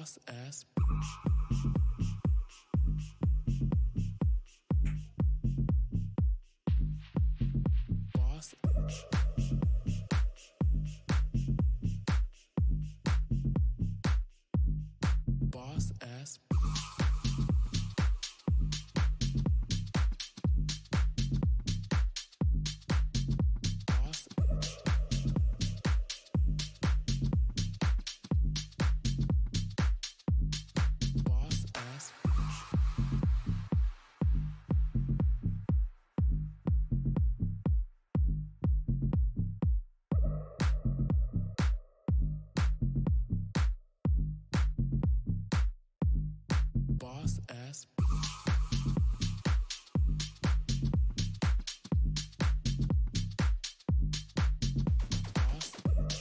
Boss ass bitch. Boss bitch. Boss ass bitch. Boss bitch. Boss ass bitch. Boss ass bitch. Boss bitch.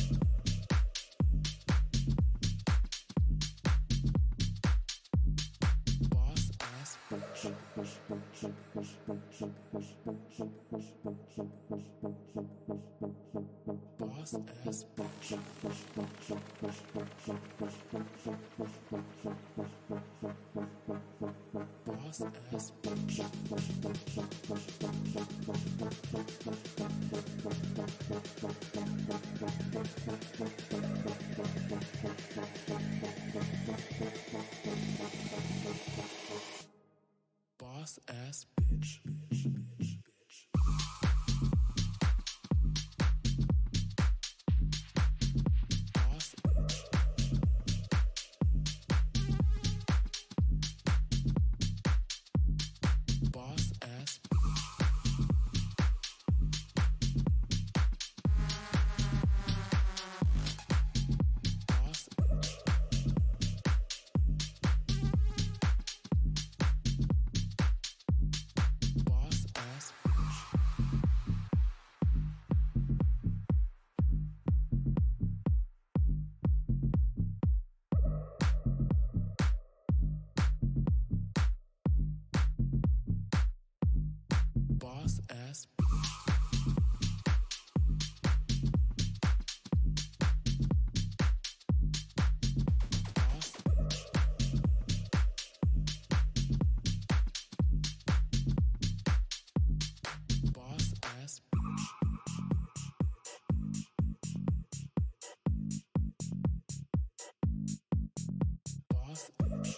Boss ass bitch. Boss ass bitch. Boss ass bitch. Boss ass bitch. Boss bitch. Boss ass bitch. Boss bitch. Boss ass bitch. Boss ass bitch. Boss bitch. Boss ass bitch. Boss bitch.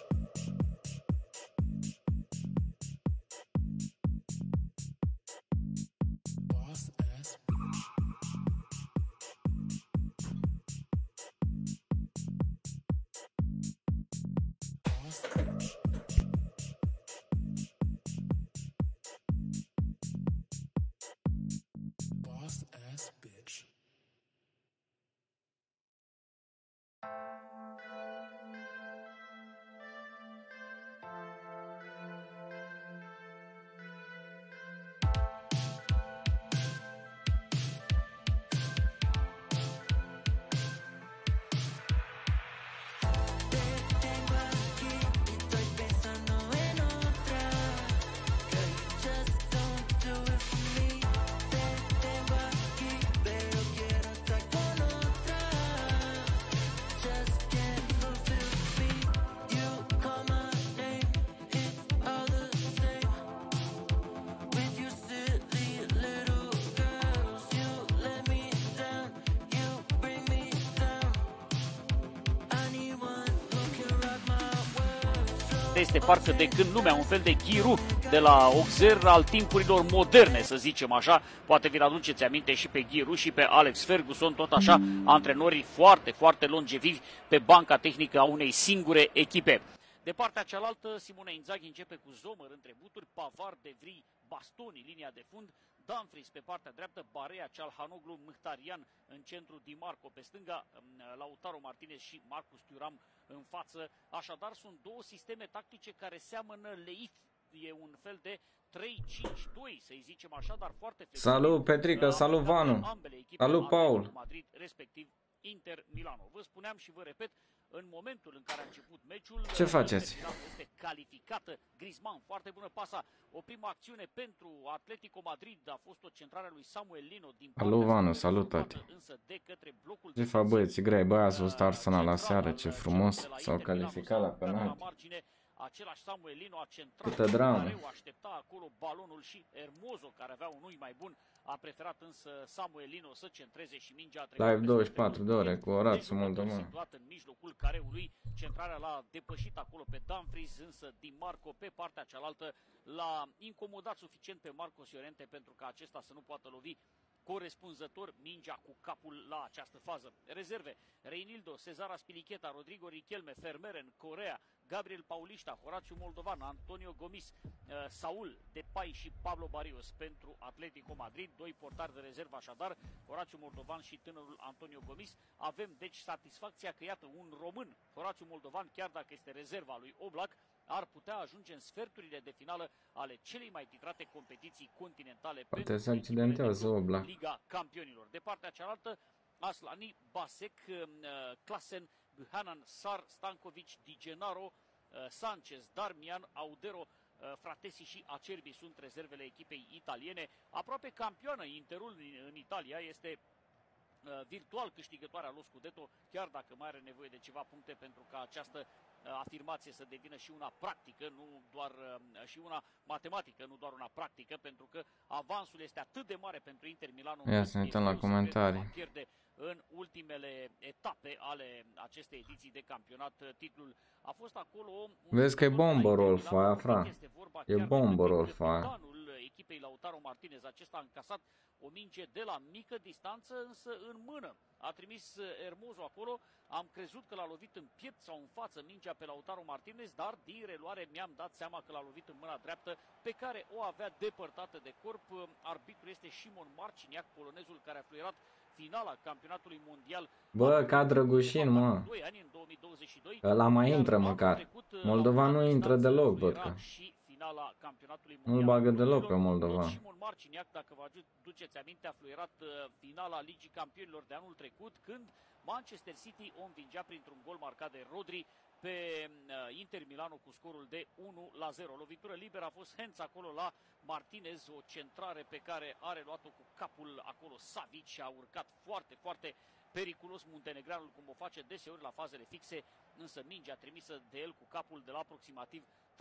Boss ass bitch. Boss bitch. Boss ass bitch. Este parcă de când lumea, un fel de ghiru de la Auxerre al timpurilor moderne, să zicem așa. Poate vi-l aduceți aminte și pe Ghiru și pe Alex Ferguson, tot așa, antrenori foarte, foarte longevivi pe banca tehnică a unei singure echipe. De partea cealaltă, Simone Inzaghi începe cu Zomer între buturi, Pavard, De Vrij, Bastoni, linia de fund, Dumfries pe partea dreaptă, Barea, Çalhanoğlu, Mkhitaryan în centru, Di Marco pe stânga, Lautaro Martinez și Marcus Thuram în față. Așadar, sunt două sisteme tactice care seamănă leif. E un fel de 3-5-2, să-i zicem așa, dar foarte flexibil. Salut Petrica, salut Vanu, salut Paul. Madrid, respectiv Inter Milano. Vă spuneam și vă repet, în momentul în care a început meciul. Ce faceți? Este calificată. Griezmann, foarte bună pasa. O primă acțiune pentru Atletico Madrid a fost o centrare a lui Samuel Lino din Salut, Vanu, salut, tati. însă de către blocul Ce fac băieții grei? Băi, ați văzut Arsenal la seară, ce frumos. S-au calificat la penalti. Același Samuel Lino a centrat. Câtă dramă. Careu aștepta acolo balonul și Hermoso, care avea un ui mai bun, a preferat însă Samuel Lino să centreze și mingea a trecut. Live 24 de ore cu Orazio Moldovan. Situat în mijlocul careului, centrarea l-a depășit acolo pe Dumfries, însă Di Marco pe partea cealaltă l-a incomodat suficient pe Marcos Llorente pentru ca acesta să nu poată lovi corespunzător mingea cu capul la această fază. Rezerve: Reinildo, Cezar Azpilicueta, Rodrigo Riquelme, Vermeeren, Correa, Gabriel Paulista, Horatiu Moldovan, Antonio Gomis, Saul, Depay și Pablo Barrios pentru Atletico Madrid. Doi portari de rezervă așadar, Horatiu Moldovan și tânărul Antonio Gomis. Avem deci satisfacția că iată un român, Horatiu Moldovan, chiar dacă este rezerva lui Oblak, ar putea ajunge în sferturile de finală ale celei mai titrate competiții continentale Poate se accidentează Oblak. Liga Campionilor. De partea cealaltă, Aslani, Basek, Klasen, Buchanan, Sar, Stankovic, Di Gennaro, Sanchez, Darmian, Audero, Fratesi și Acerbi sunt rezervele echipei italiene. Aproape campioană Interul în Italia, este virtual câștigătoarea lui Scudetto, chiar dacă mai are nevoie de ceva puncte pentru ca această afirmație să devină și una practică, nu doar și una matematică, nu doar una practică, pentru că avansul este atât de mare pentru Inter Milano. Ia să ne uităm la comentarii. Pierde în ultimele etape ale acestei ediții de campionat. Titlul a fost acolo. Vezi că e bombă foaia, fra. E bombă foaia. Echipei Lautaro Martinez, acesta a încasat o minge de la mică distanță, însă în mână. A trimis Hermoso acolo, am crezut că l-a lovit în piept sau în față mingea pe Lautaro Martinez, dar din reluare mi-am dat seama că l-a lovit în mâna dreaptă, pe care o avea depărtată de corp. Arbitru este Simon Marciniak, polonezul care a fluierat finala campionatului mondial. Bă, ca Drăgușin, mă. 2 ani, în 2022. Ăla mai intră măcar. Moldova nu intră deloc, văd că. Finala campionatului nu-l bagă deloc pe Moldova. Simon Marciniak, dacă vă aduceți aminte, a fluierat finala Ligii Campionilor de anul trecut, când Manchester City o învingea printr-un gol marcat de Rodri pe Inter Milano cu scorul de 1-0. Lovitură liberă a fost Hens acolo la Martinez, o centrare pe care a reluat-o cu capul acolo Savic și a urcat foarte, foarte periculos muntenegranul, cum o face deseori la fazele fixe, însă mingea trimisă de el cu capul de la aproximativ 13-14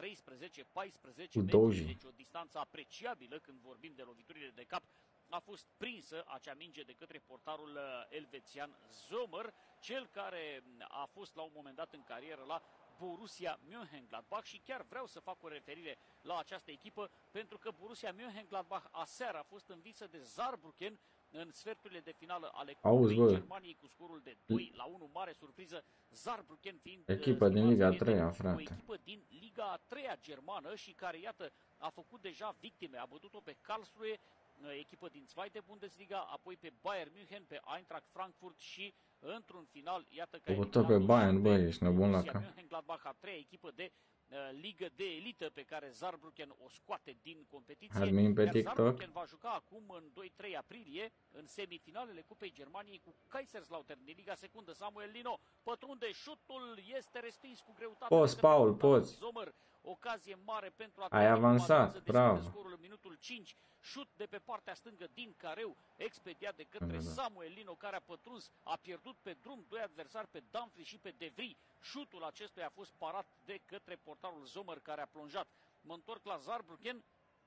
metri, deci o distanță apreciabilă când vorbim de loviturile de cap. A fost prinsă acea minge de către portarul elvețian Zomer, cel care a fost la un moment dat în carieră la Borussia Mönchengladbach, și chiar vreau să fac o referire la această echipă, pentru că Borussia Mönchengladbach aseară a fost învinsă de Saarbrücken în sferturile de finală ale Cupei Germaniei cu scorul de 2-1, mare surpriză, Saarbrücken fiind echipa din Liga 3, frate. O echipă din Liga 3 germană și care, iată, a făcut deja victime, a bătut-o pe Karlsruhe, echipă din Zweite Bundesliga, apoi pe Bayern München, pe Eintracht Frankfurt și într-un final, iată că pe Bayern, băi, ești nebun la cap. Mönchengladbach, a treia echipă de ligă de elită pe care Saarbrücken o scoate din competiție. Admin pe TikTok. Saarbrücken va juca acum în 2-3 aprilie în semifinalele Cupei Germaniei cu Kaiserslautern din Liga Secundă. Samuel Lino pătrunde, șutul este respins cu greutate. Poți, Paul, poți. Zomer, ocazie mare pentru Ai avansat, bravo. Scorul în minutul 5, șut de pe partea stângă din careu, expediat de către Samuel Lino, care a pătruns, a pierdut pe drum doi adversari, pe Dumfries și pe De Vries. Șutul acestuia a fost parat de către portarul Zomer, care a plonjat. Mă întorc la Saarbrücken.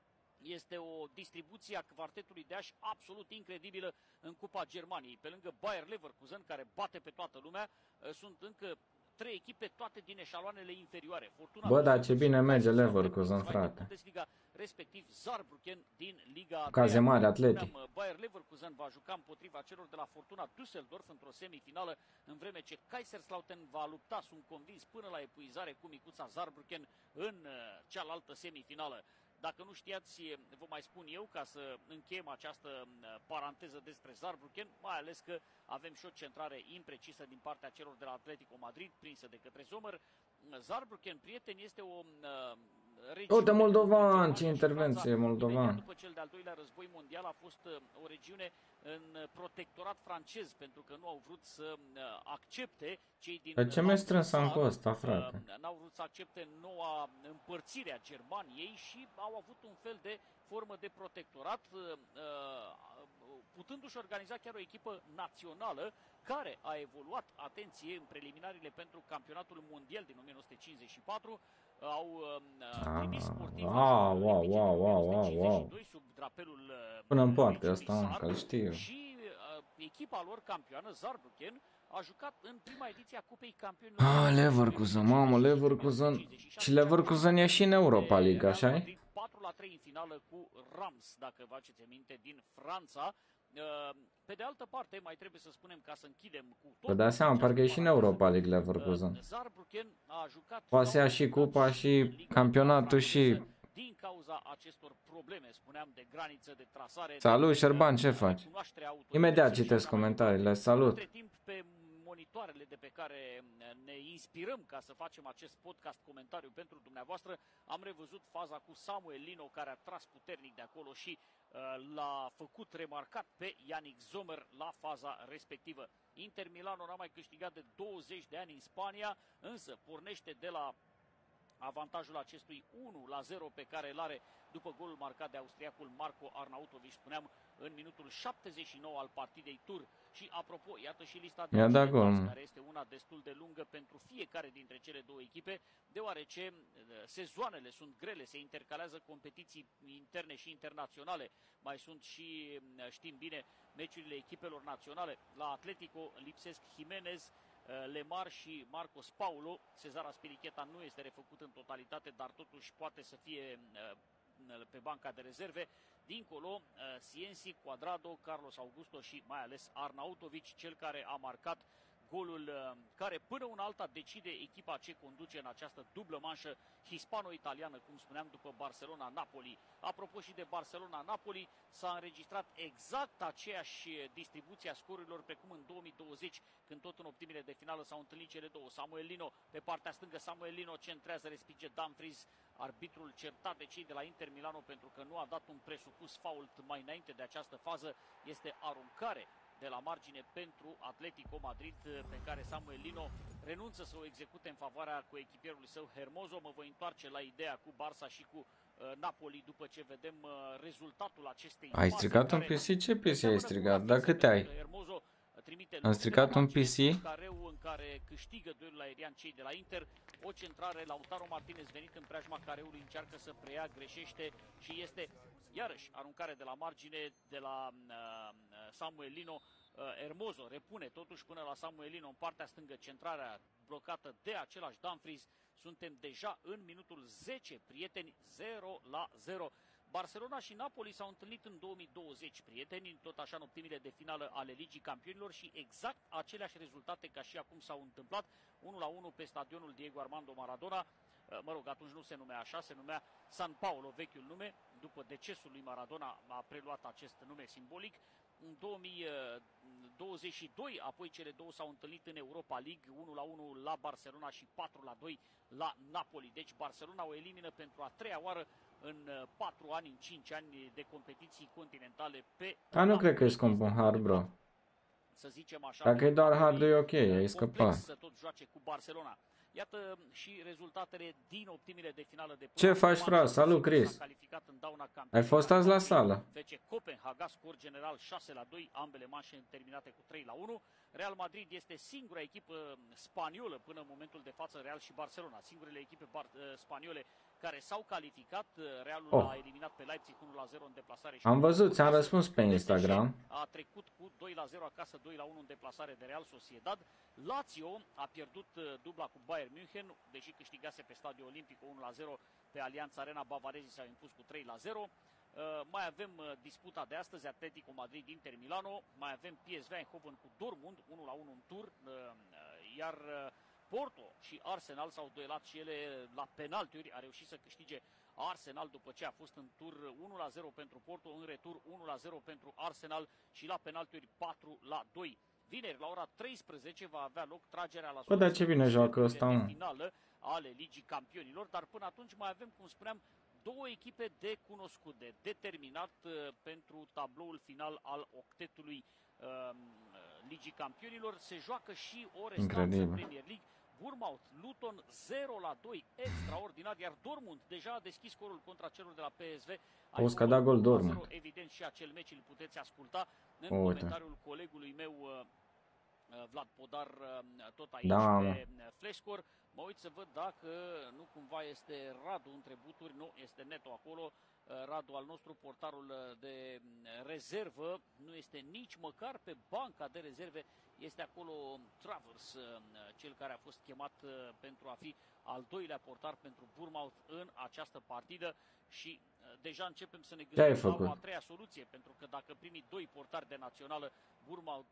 Este o distribuție a quartetului de ași absolut incredibilă în Cupa Germaniei. Pe lângă Bayer Leverkusen, care bate pe toată lumea, sunt încă trei echipe, toate din eșaloanele inferioare. Fortuna, bă, dar ce bine merge Leverkusen, frate. Respectiv Saarbrücken din Liga Caze mari, Atleti. Bayer Leverkusen va juca împotriva celor de la Fortuna Düsseldorf într-o semifinală, în vreme ce Kaiserslautern va lupta, sunt convins, până la epuizare cu micuța Saarbrücken în cealaltă semifinală. Dacă nu știați, vă mai spun eu, ca să încheiem această paranteză despre Saarbrücken, mai ales că avem și o centrare imprecisă din partea celor de la Atletico Madrid, prinsă de către Zomer. Saarbrücken, prieteni, este o Uite, regiune moldovan, între ce Germania și intervenție, Franța, imediat moldovan. după cel de-al doilea război mondial, a fost o regiune în protectorat francez, pentru că nu au vrut să accepte cei din Dar ce mi-ai strâns am cu Altă-Sar, ăsta, frate? n-au vrut să accepte noua împărțire a Germaniei și au avut un fel de formă de protectorat, putându-și organiza chiar o echipă națională care a evoluat, atenție, în preliminariile pentru campionatul mondial din 1954, au trimis sportivi la Jocurile Olimpice din Wow. 1952 sub drapelul Până în poartă municiului ăsta, mă, Sar că-l știu. și echipa lor campioană, Saarbrücken, a jucat în prima ediție a Cupei Campionilor. Leverkusen, mamă, Leverkusen. Și Leverkusen e și în Europa League, așa-i? 4-3 în finală cu Rams, dacă vă aduceți aminte, din Franța. Pe de altă parte, mai trebuie să spunem, ca să închidem cu tot. Vă dați seama, parcă e și în Europa League Leverkusen. Saarbrücken a jucat Poate să ia și cupa și campionatul și... din cauza acestor probleme, spuneam, de graniță, de trasare. Salut, Șerban, ce faci? Imediat citesc comentariile, salut. Între timp, pe monitoarele de pe care ne inspirăm ca să facem acest podcast comentariu pentru dumneavoastră, am revăzut faza cu Samuel Lino, care a tras puternic de acolo și l-a făcut remarcat pe Yannick Sommer la faza respectivă. Inter Milano n-a mai câștigat de 20 de ani în Spania, însă pornește de la avantajul acestui 1-0 pe care îl are după golul marcat de austriacul Marco Arnautovic, spuneam, în minutul 79 al partidei tur. Și apropo, iată și lista de occidentali, care este una destul de lungă pentru fiecare dintre cele două echipe, deoarece sezoanele sunt grele, se intercalează competiții interne și internaționale, mai sunt și, știm bine, meciurile echipelor naționale. La Atletico lipsesc Jimenez, Lemar și Marcos Paulo. Cezar Azpilicueta nu este refăcut în totalitate, dar totuși poate să fie pe banca de rezerve. Dincolo, Siensi, Cuadrado, Carlos Augusto și mai ales Arnautovic, cel care a marcat golul care până una alta decide echipa ce conduce în această dublă manșă hispano-italiană, cum spuneam, după Barcelona-Napoli. Apropo și de Barcelona-Napoli, s-a înregistrat exact aceeași distribuție a scorurilor precum în 2020, când tot în optimile de finală s-au întâlnit cele două. Samuel Lino pe partea stângă, Samuel Lino centrează, respinge Dumfries, arbitrul certat de cei de la Inter Milano pentru că nu a dat un presupus fault mai înainte de această fază. Este aruncare de la margine pentru Atletico Madrid, pe care Samuel Lino renunță să o execute în favoarea coechipierului său Hermoso. Mă voi întoarce la ideea cu Barça și cu Napoli după ce vedem rezultatul acestei faze. Ai stricat un PC? Ce PC ai stricat? Dar câte ai? Am stricat un PC? Careu în care câștigă duelul aerian cei de la Inter. O centrare, Lautaro Martinez venit în preajma Careului, încearcă să preia, greșește și este iarăși aruncare de la margine de la Samuel Lino. Hermoso repune totuși până la Samuel Lino în partea stângă, centrarea blocată de același Dumfries. Suntem deja în minutul 10, prieteni, 0-0. Barcelona și Napoli s-au întâlnit în 2020, prieteni, tot așa în optimile de finală ale Ligii Campionilor și exact aceleași rezultate ca și acum s-au întâmplat, 1-1 pe stadionul Diego Armando Maradona. Mă rog, atunci nu se numea așa, se numea San Paolo, vechiul nume. După decesul lui Maradona a preluat acest nume simbolic. În 2022, apoi cele două s-au întâlnit în Europa League, 1-1 la Barcelona și 4-2 la Napoli. Deci Barcelona o elimină pentru a treia oară în 4 ani, în 5 ani de competiții continentale pe... Dar nu cred că e scump un hard, bro. Să zicem așa. Dacă e doar hard, e ok, ai scăpat. Să tot joace cu Barcelona. Iată și rezultatele din optimile de finală de... Ce faci, frate? Salut, Chris. Ai fost azi la sală? FC Copenhaga, scor general 6-2, ambele manșe terminate cu 3-1. Real Madrid este singura echipă spaniolă până în momentul de față, Real și Barcelona, singurele echipe spaniole care s-au calificat. Realul a eliminat pe Leipzig 1-0 în deplasare. Am văzut, ți-am răspuns pe Instagram. A trecut cu 2-0 acasă, 2-1 în deplasare de Real Sociedad. Lazio a pierdut dubla cu Bayern München, deși câștigase pe Stadiul Olimpic 1-0 pe Allianz Arena, bavarezii s-au impus cu 3-0. Mai avem disputa de astăzi, Atletico Madrid Inter Milano, mai avem PSV Eindhoven cu Dortmund 1-1 în tur, iar Porto și Arsenal s-au duelat și ele la penaltiuri, a reușit să câștige Arsenal după ce a fost în tur 1-0 pentru Porto, în retur 1-0 pentru Arsenal și la penaltiuri 4-2. Vineri, la ora 13, va avea loc tragerea la Bă, dar ce bine joacă ăsta, de mă? finală ale Ligii Campionilor, dar până atunci mai avem, cum spuneam, două echipe de cunoscut, de determinat pentru tabloul final al octetului Ligii Campionilor. Se joacă și o restanță în Incredibil. Premier League. Bournemouth, Luton 0-2, extraordinar, iar Dortmund deja a deschis scorul contra celor de la PSV. Auzi că a dat gol Dortmund. Evident și acel meci îl puteți asculta în Uite. comentariul colegului meu Vlad Podar, tot aici Da, pe Flashscore. Mă uit să văd dacă nu cumva este Radu între buturi. Nu, este Neto acolo. Radu, al nostru, portarul de rezervă, nu este nici măcar pe banca de rezerve. Este acolo Travers, cel care a fost chemat pentru a fi al doilea portar pentru Bournemouth în această partidă. Și deja începem să ne gândim la o a treia soluție, pentru că dacă primii doi portari de națională, Bournemouth,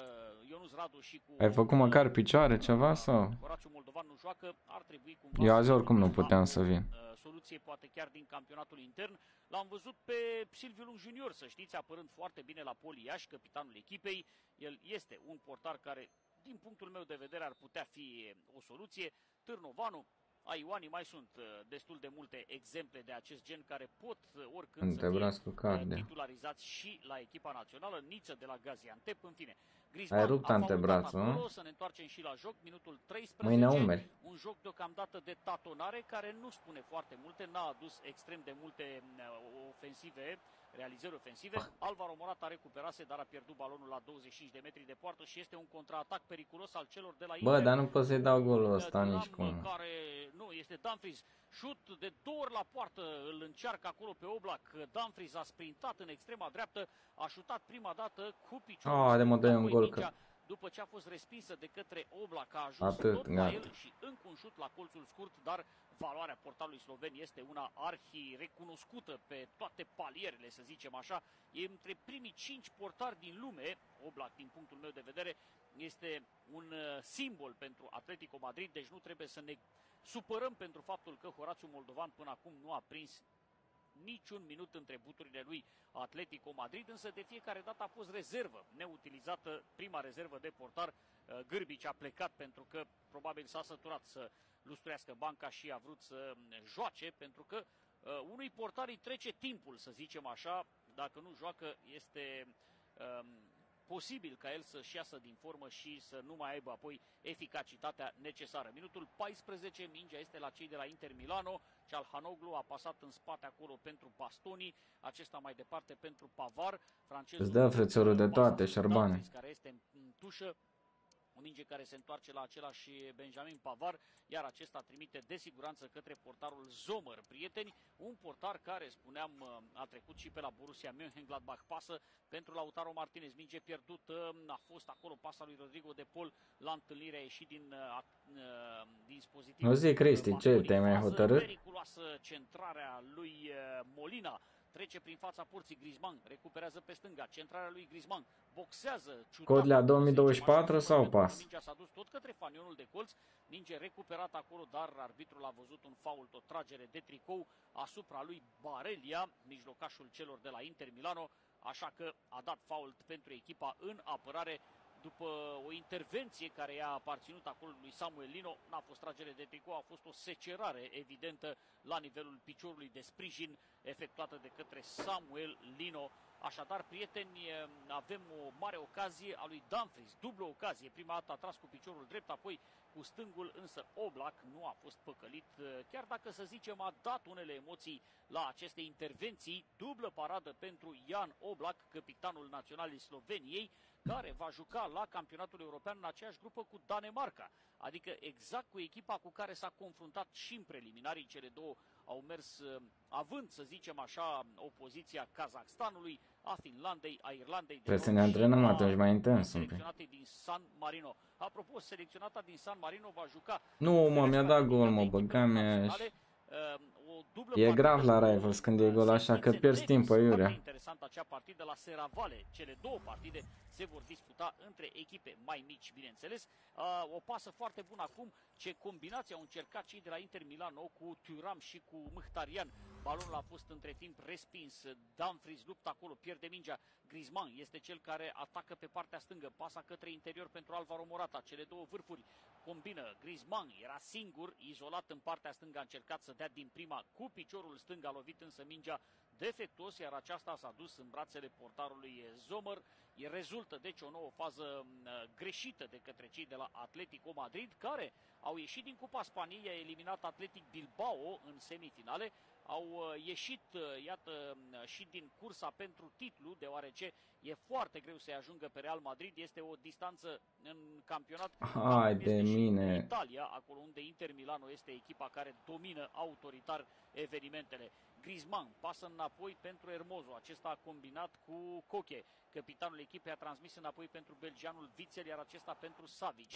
Ionuț Radu și cu... Ai făcut măcar picioare, ceva, sau? Horațiu Moldovan nu joacă, ar trebui cumva... Eu azi oricum nu puteam să vin. Soluție poate chiar din campionatul intern. L-am văzut pe Silviu Lung Junior, să știți, apărând foarte bine la Poli Iași, capitanul echipei. El este un portar care, din punctul meu de vedere, ar putea fi o soluție. Târnovanu, a Ioani, mai sunt destul de multe exemple de acest gen care pot oricând să fie titularizați și la echipa națională. Niță de la Gaziantep, în fine. Ai rupt antebrațul, acolo, să ne întoarcem și la joc, minutul 13. Mâine umeri. Un joc deocamdată de tatonare care nu spune foarte multe, n-a adus extrem de multe ofensive, realizări ofensive. Alvaro Morata recuperase, dar a pierdut balonul la 25 de metri de poartă și este un contraatac periculos al celor de la Inter. Bă, dar nu pot să-i dau golul ăsta nici cum. Care, nu, este Dumfries. Șut de 2 ori la poartă, îl încearcă acolo pe Oblak. Dumfries a sprintat în extrema dreaptă, a șutat prima dată cu piciorul. De mă dă un gol că... După ce a fost respinsă de către Oblak, a ajuns tot la el și încă un șut la colțul scurt, dar valoarea portarului sloven este una arhi-recunoscută pe toate palierele, să zicem așa. E între primii 5 portari din lume. Oblak, din punctul meu de vedere, este un simbol pentru Atletico Madrid, deci nu trebuie să ne supărăm pentru faptul că Horațiu Moldovan până acum nu a prins niciun minut între buturile lui Atletico Madrid, însă de fiecare dată a fost rezervă neutilizată, prima rezervă de portar. Gârbici a plecat pentru că probabil s-a săturat să lustruiască banca și a vrut să joace, pentru că unui portar îi trece timpul, să zicem așa. Dacă nu joacă, este posibil ca el să-și iasă din formă și să nu mai aibă apoi eficacitatea necesară. Minutul 14, mingea este la cei de la Inter Milano. Çalhanoğlu a pasat în spate acolo pentru Bastoni, acesta mai departe pentru Pavar. Îți dă frățiorul de toate, Șerbane. Care este în tușă. O minge care se întoarce la același Benjamin Pavar, iar acesta trimite de siguranță către portarul Zomer. Prieteni, un portar care, spuneam, a trecut și pe la Borussia Mönchengladbach. Pasă pentru Lautaro Martinez, minge pierdută, a fost acolo pasa lui Rodrigo de Paul la întâlnire, a ieșit din dispozitiv. Nu zic, Cristi, ce, te-ai mai hotărât? Periculoasă centrarea lui Molina. Trece prin fața porții Griezmann, recuperează pe stânga, centrarea lui Griezmann, boxează. Codlea 2024 sau pas? Mingea s-a dus tot către fanionul de colț, minge recuperată acolo, dar arbitrul a văzut un fault, o tragere de tricou asupra lui Barelia, mijlocașul celor de la Inter Milano, așa că a dat fault pentru echipa în apărare. După o intervenție care i-a aparținut acolo lui Samuel Lino, n-a fost tragere de tricou, a fost o secerare evidentă la nivelul piciorului de sprijin efectuată de către Samuel Lino. Așadar, prieteni, avem o mare ocazie a lui Dumfries, dublă ocazie. Prima dată a tras cu piciorul drept, apoi cu stângul, însă Oblak nu a fost păcălit, chiar dacă, să zicem, a dat unele emoții la aceste intervenții. Dublă paradă pentru Jan Oblak, capitanul național Sloveniei, care va juca la campionatul european în aceeași grupă cu Danemarca, adică exact cu echipa cu care s-a confruntat și în preliminarii. Cele două au mers având, să zicem așa, opoziția Kazakhstanului, a Finlandei, a Irlandei. Trebuie să ne antrenăm atunci mai intens un pic. Selecționate din San Marino. Apropo, selecționata din San Marino va juca... Nu, mă, mi-a dat gol, mă, băga-mi. O o dublă E grav partidă la cu Rivals când e gol așa, că sentințe pierzi timp, negative. aiurea. Foarte interesant acea partidă la Serravalle. Cele două partide se vor disputa între echipe mai mici, bineînțeles. O pasă foarte bună acum. Ce combinație au încercat cei de la Inter Milano cu Thuram și cu Mkhitaryan. Balonul a fost între timp respins. Dumfries luptă acolo, pierde mingea. Griezmann este cel care atacă pe partea stângă. Pasa către interior pentru Alvaro Morata. Cele două vârfuri combină. Griezmann era singur, izolat în partea stângă, a încercat să dea din prima cu piciorul stâng, a lovit însă mingea defectuos, iar aceasta s-a dus în brațele portarului Zomer. Rezultă deci o nouă fază greșită de către cei de la Atletico Madrid, care au ieșit din Cupa Spaniei, a eliminat Athletic Bilbao în semifinale, au ieșit, iată, și din cursa pentru titlu, deoarece e foarte greu să-i ajungă pe Real Madrid, este o distanță în campionat. Hai de mine. Italia, acolo unde Inter Milano este echipa care domină autoritar evenimentele. Griezmann pasă înapoi pentru Hermoso, acesta a combinat cu Koke. Capitanul echipei a transmis înapoi pentru belgianul Witsel, iar acesta pentru Savic.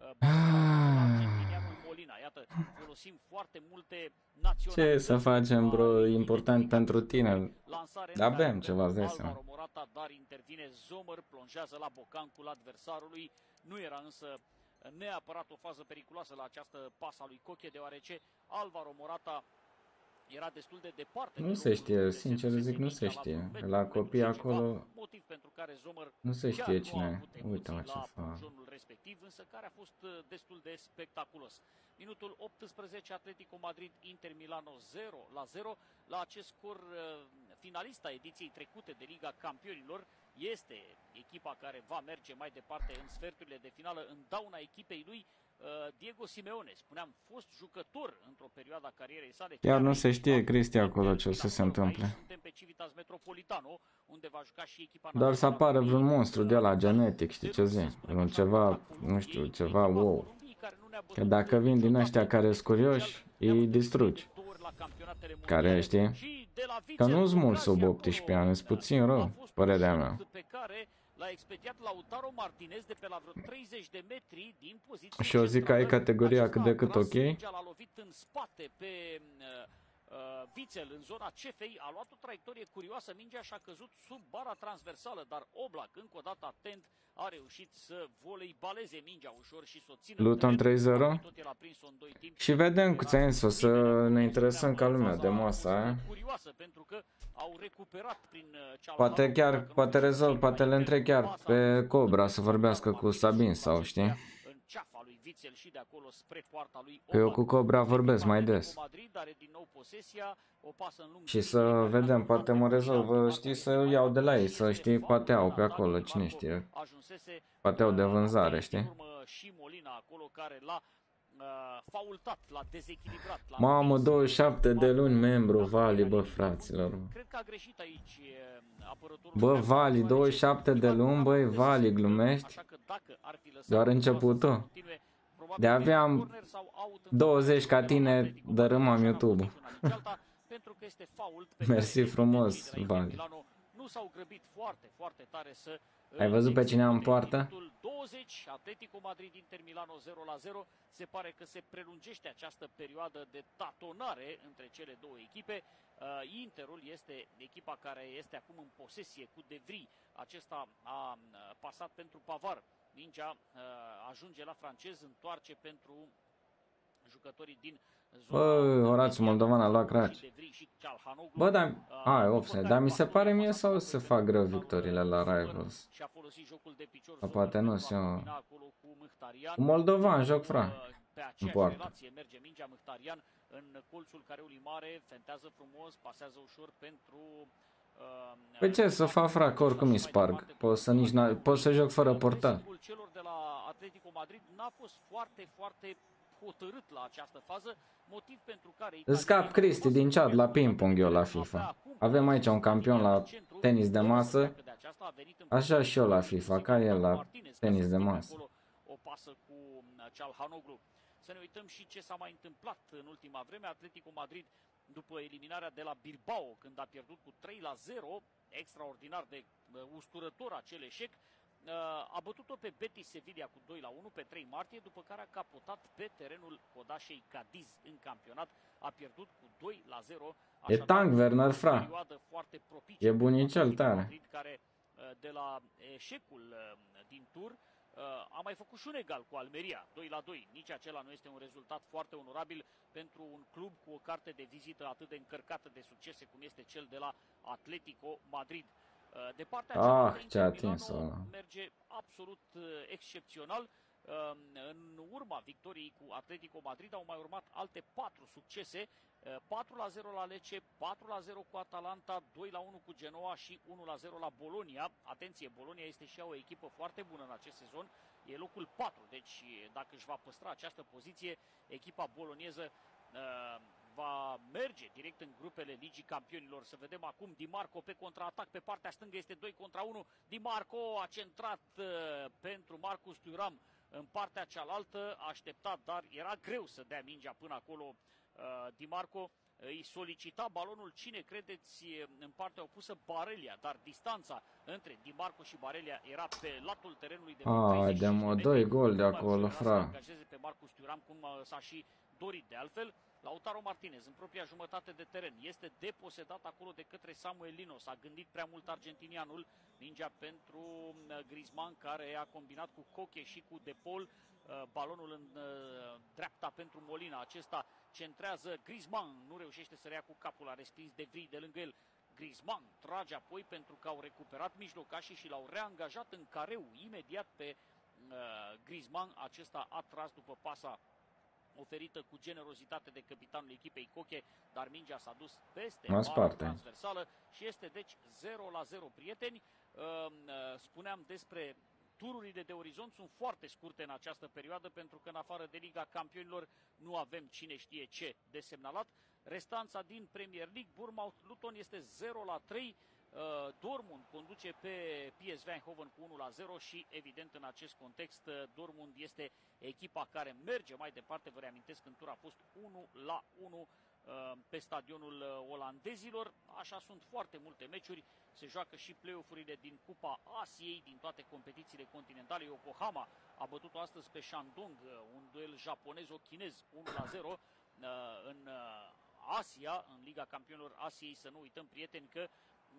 Argentinianul Molina. Iată, folosim foarte multe naționalități. Ce să facem, bro? Important pentru tine. Avem ceva, îți dai seama. Alvaro Morata, dar intervine Zomer, plonjează la bocancul adversarului. Nu era însă neapărat o fază periculoasă la această pasă a lui Koke, deoarece Alvaro Morata era destul de departe. Nu se știe, sincer zic, nu se știe. La copii acolo motiv pentru care Zomer nu se chiar știe nu a cine. avut emoții Uite-mă ce la fac. plonjonul respectiv, însă care a fost destul de spectaculos. Minutul 18, Atletico Madrid, Inter Milano 0-0. La acest scor, finalista ediției trecute de Liga Campionilor este echipa care va merge mai departe în sferturile de finală în dauna echipei lui Diego Simeone. Spuneam, fost jucător într-o perioadă a carierei sale. Chiar nu se știe, Cristi, acolo ce o să se întâmple. Suntem pe Civitas Metropolitano, unde va juca și echipa. Doar să apară vreun monstru de la genetic, știi ce zic? Vreun ceva, nu știu, ceva wow. Că dacă vin din ăștia care sunt curioși, îi distrugi. Care, știi? Că nu-s mult sub 18 ani, sunt puțin rău, părerea mea. L-a expediat Lautaro Martinez de pe la vreo 30 de metri din poziție. Și eu zic că ai categoria cât de cât ok. L-a lovit în spate pe Witsel în zona cefei, a luat o traiectorie curioasă, mingea și-a căzut sub bara transversală, dar Oblak, încă o dată atent, a reușit să voleibaleze mingea ușor și să o țină. Luton 3-0. Și vedem cu sens, o să ne interesăm ca lumea de masa aia. Poate chiar, poate rezolv, poate le întreb chiar pe Cobra să vorbească cu Sabin sau știi? Că eu cu Cobra vorbesc mai des. Și să vedem, poate mă rezolvă, știi, să iau de la ei, să știi, poate au pe acolo, cine știe. Poate au de vânzare, știi? Mamă, 27 de luni membru Vali, bă, fraților. Bă, Vali, 27 de luni, băi, Vali, glumești? Doar începutul. De aveam 20 ca tine, dărâmam YouTube. Mersi frumos, Vali. Nu s-au grăbit foarte tare să... Ai văzut pe cine am în poartă? 20, Atletico Madrid, Inter Milano 0-0. Se pare că se prelungește această perioadă de tatonare între cele două echipe. Interul este echipa care este acum în posesie cu De Vrij. Acesta a pasat pentru Pavard. Mingea ajunge la francez, întoarce pentru jucătorii din Bă, Horațiu Moldovan a luat craci. Bă, dar... Ai, offside, dar mi se pare mie sau se fac greu victoriile la Rivals? Sau poate nu, eu... Cu Moldovan joc, fra. În poartă. Merge mingea Mkhitaryan în colțul careului mare, fentează frumos, pasează ușor pentru... Păi ce să fac, fra, că oricum îi sparg. Pot să joc fără portar. Celor de la Atletico Madrid n-a fost foarte hotărât la această fază, motiv pentru care... Scap Cristi din chat la ping-pong eu la FIFA. Avem aici un campion la tenis de masă, așa și eu la FIFA, ca el la tenis de masă. O pasă cu Çalhanoğlu. Să ne uităm și ce s-a mai întâmplat în ultima vreme. Atletico Madrid, după eliminarea de la Bilbao, când a pierdut cu 3-0, extraordinar de usturător acel eșec, a bătut-o pe Betis Sevilla cu 2-1 pe 3 martie, după care a capotat pe terenul codașei Cadiz în campionat. a pierdut cu 2-0. E tank Werner, fra. Perioadă foarte propice E bunicel tare. Madrid, care de la eșecul din tur a mai făcut și un egal cu Almeria, 2-2. Nici acela nu este un rezultat foarte onorabil pentru un club cu o carte de vizită atât de încărcată de succese cum este cel de la Atletico Madrid. De partea cealaltă, Inter Milano merge absolut excepțional. În urma victoriei cu Atletico Madrid au mai urmat alte 4 succese, 4-0 la Lecce, 4-0 cu Atalanta, 2-1 cu Genoa și 1-0 la Bologna. Atenție, Bologna este și ea o echipă foarte bună în acest sezon, e locul 4, deci dacă își va păstra această poziție, echipa bolonieză va merge direct în grupele Ligii Campionilor. Să vedem acum Di Marco pe contraatac, pe partea stângă este 2-1. Di Marco a centrat pentru Marcus Thuram în partea cealaltă, așteptat, dar era greu să dea mingea până acolo. Di Marco îi solicita balonul, cine credeți, în partea opusă, Barelia, dar distanța între Di Marco și Barelia era pe latul terenului de 35 de metri. 2 gol de acolo, fra. Pe Marcus Thuram, cum s-a și dorit de altfel. Lautaro Martinez în propria jumătate de teren este deposedat acolo de către Samuel Lino. S-a gândit prea mult argentinianul. Mingea pentru Griezmann, care a combinat cu Koke și cu De Paul. Balonul în dreapta pentru Molina. Acesta centrează, Griezmann nu reușește să rea cu capul, a respins De Vrij de lângă el. Griezmann trage apoi pentru că au recuperat mijlocașii și l-au reangajat în careu imediat pe Griezmann. Acesta a tras după pasa oferită cu generozitate de capitanul echipei Koke, dar mingea s-a dus peste bara transversală și este deci 0-0, prieteni. Spuneam despre tururile de orizont, sunt foarte scurte în această perioadă pentru că în afară de Liga Campionilor nu avem cine știe ce de semnalat. Restanța din Premier League, Bournemouth-Luton este 0-3. Dortmund conduce pe PSV Eindhoven cu 1-0 și evident în acest context Dortmund este echipa care merge mai departe. Vă reamintesc că în tur a fost 1-1 pe stadionul olandezilor. Așa sunt foarte multe meciuri. Se joacă și play-off-urile din Cupa Asiei, din toate competițiile continentale. Yokohama a bătut-o astăzi pe Shandong, un duel japonez-chinez 1-0 în Asia, în Liga Campionilor Asiei. Să nu uităm, prieteni, că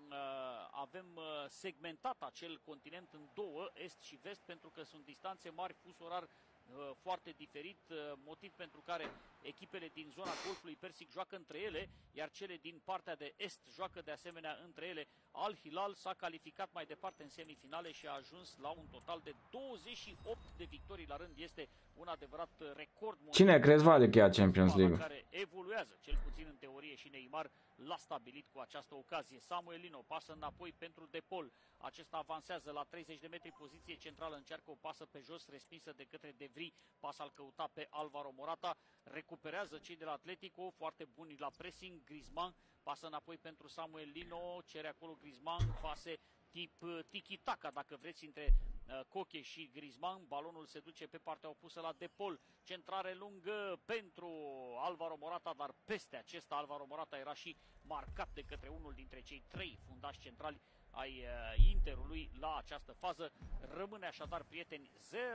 avem segmentat acel continent în două, est și vest, pentru că sunt distanțe mari, fus orar foarte diferit, motiv pentru care echipele din zona Golfului Persic joacă între ele, iar cele din partea de est joacă de asemenea între ele. Al Hilal s-a calificat mai departe în semifinale și a ajuns la un total de 28 de victorii la rând. Este un adevărat record mondial. Cine crezi va de cheia Champions League? Care evoluează, cel puțin în teorie, și Neymar l-a stabilit cu această ocazie. Samuel Lino pasă înapoi pentru De Paul. Acesta avansează la 30 de metri, poziție centrală, încearcă o pasă pe jos, respinsă de către De Vrij. Pasa al căuta pe Alvaro Morata. Recuperează cei de la Atletico, foarte buni la pressing. Griezmann pasă înapoi pentru Samuel Lino, cere acolo Griezmann, pase tip tiki-taka, dacă vreți, între Koke și Griezmann. Balonul se duce pe partea opusă la De Paul. Centrare lungă pentru Alvaro Morata, dar peste acesta Alvaro Morata era și marcat de către unul dintre cei 3 fundași centrali ai Interului la această fază. Rămâne așadar, prieteni,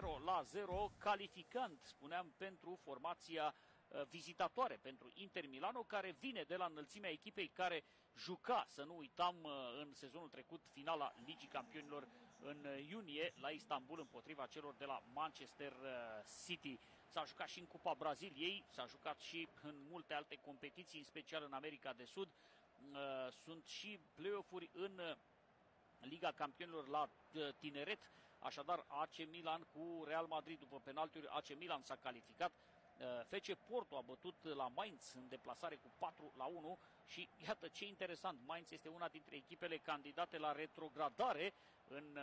0-0, calificant, spuneam, pentru formația vizitatoare, pentru Inter Milano, care vine de la înălțimea echipei care juca, să nu uităm, în sezonul trecut finala Ligii Campionilor în iunie la Istanbul împotriva celor de la Manchester City. S-a jucat și în Cupa Braziliei, s-a jucat și în multe alte competiții, în special în America de Sud. Sunt și play-off-uri în Liga Campionilor la tineret, așadar AC Milan cu Real Madrid după penaltiuri. AC Milan s-a calificat. FC Porto a bătut la Mainz în deplasare cu 4-1 și iată ce interesant, Mainz este una dintre echipele candidate la retrogradare în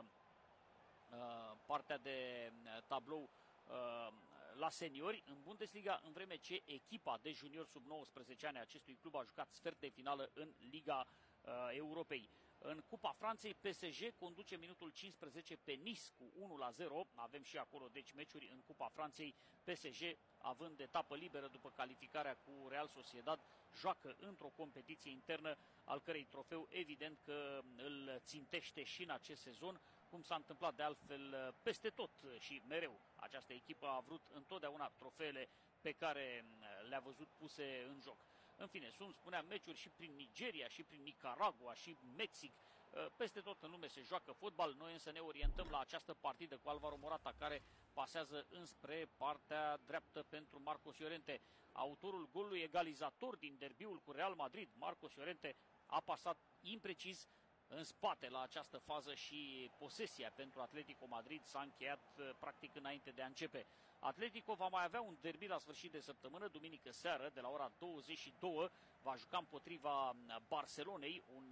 partea de tablou la seniori în Bundesliga, în vreme ce echipa de juniori sub 19 ani a acestui club a jucat sfert de finală în Liga Europei. În Cupa Franței, PSG conduce minutul 15 pe Nice cu 1-0. Avem și acolo, deci, meciuri în Cupa Franței. PSG, având etapă liberă după calificarea cu Real Sociedad, joacă într-o competiție internă, al cărei trofeu, evident că îl țintește și în acest sezon, cum s-a întâmplat de altfel peste tot și mereu. Această echipă a vrut întotdeauna trofeele pe care le-a văzut puse în joc. În fine, spuneam, meciuri și prin Nigeria, și prin Nicaragua, și Mexic. Peste tot în lume se joacă fotbal. Noi însă ne orientăm la această partidă cu Alvaro Morata, care pasează înspre partea dreaptă pentru Marcos Llorente. Autorul golului egalizator din derbiul cu Real Madrid, Marcos Llorente, a pasat imprecis în spate la această fază și posesia pentru Atletico Madrid s-a încheiat practic înainte de a începe. Atletico va mai avea un derby la sfârșit de săptămână, duminică seară, de la ora 22, va juca împotriva Barcelonei, un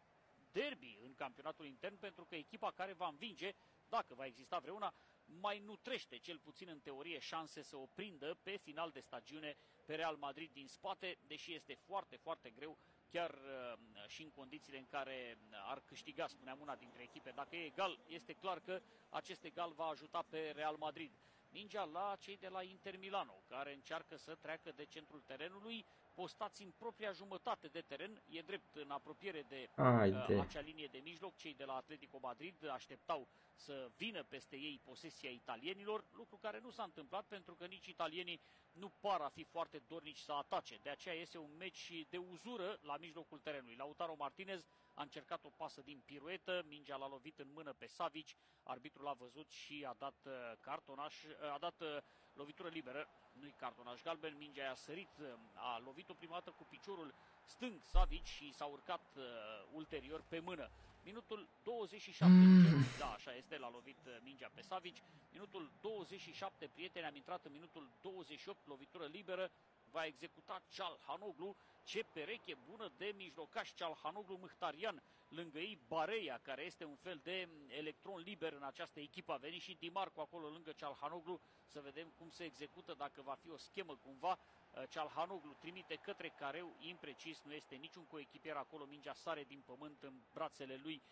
derby în campionatul intern, pentru că echipa care va învinge, dacă va exista vreuna, mai nutrește, cel puțin în teorie, șanse să o prindă pe final de stagiune pe Real Madrid din spate, deși este foarte, foarte greu, chiar și în condițiile în care ar câștiga, spuneam, una dintre echipe. Dacă e egal, este clar că acest egal va ajuta pe Real Madrid. Mingea la cei de la Inter Milano, care încearcă să treacă de centrul terenului, postați în propria jumătate de teren, e drept în apropiere de acea linie de mijloc. Cei de la Atletico Madrid așteptau să vină peste ei posesia italienilor, lucru care nu s-a întâmplat pentru că nici italienii nu par a fi foarte dornici să atace. De aceea este un meci de uzură la mijlocul terenului. Lautaro Martinez a încercat o pasă din piruetă, mingea l-a lovit în mână pe Savic, arbitrul a văzut și a dat cartonaș, a dat lovitură liberă, nu-i cartonaș galben, mingea a sărit, a lovit-o prima dată cu piciorul stâng Savic și s-a urcat ulterior pe mână. Minutul 27, da, așa este, l-a lovit mingea pe Savic. Minutul 27, prieteni, am intrat în minutul 28, lovitură liberă, va executa Çalhanoğlu. Ce pereche bună de mijlocaș Çalhanoğlu Mkhitaryan, lângă ei Barea, care este un fel de electron liber în această echipă. A venit și Di Marco acolo lângă Çalhanoğlu, să vedem cum se execută, dacă va fi o schemă cumva. Çalhanoğlu trimite către careu, imprecis, nu este niciun coechipier acolo, mingea sare din pământ în brațele lui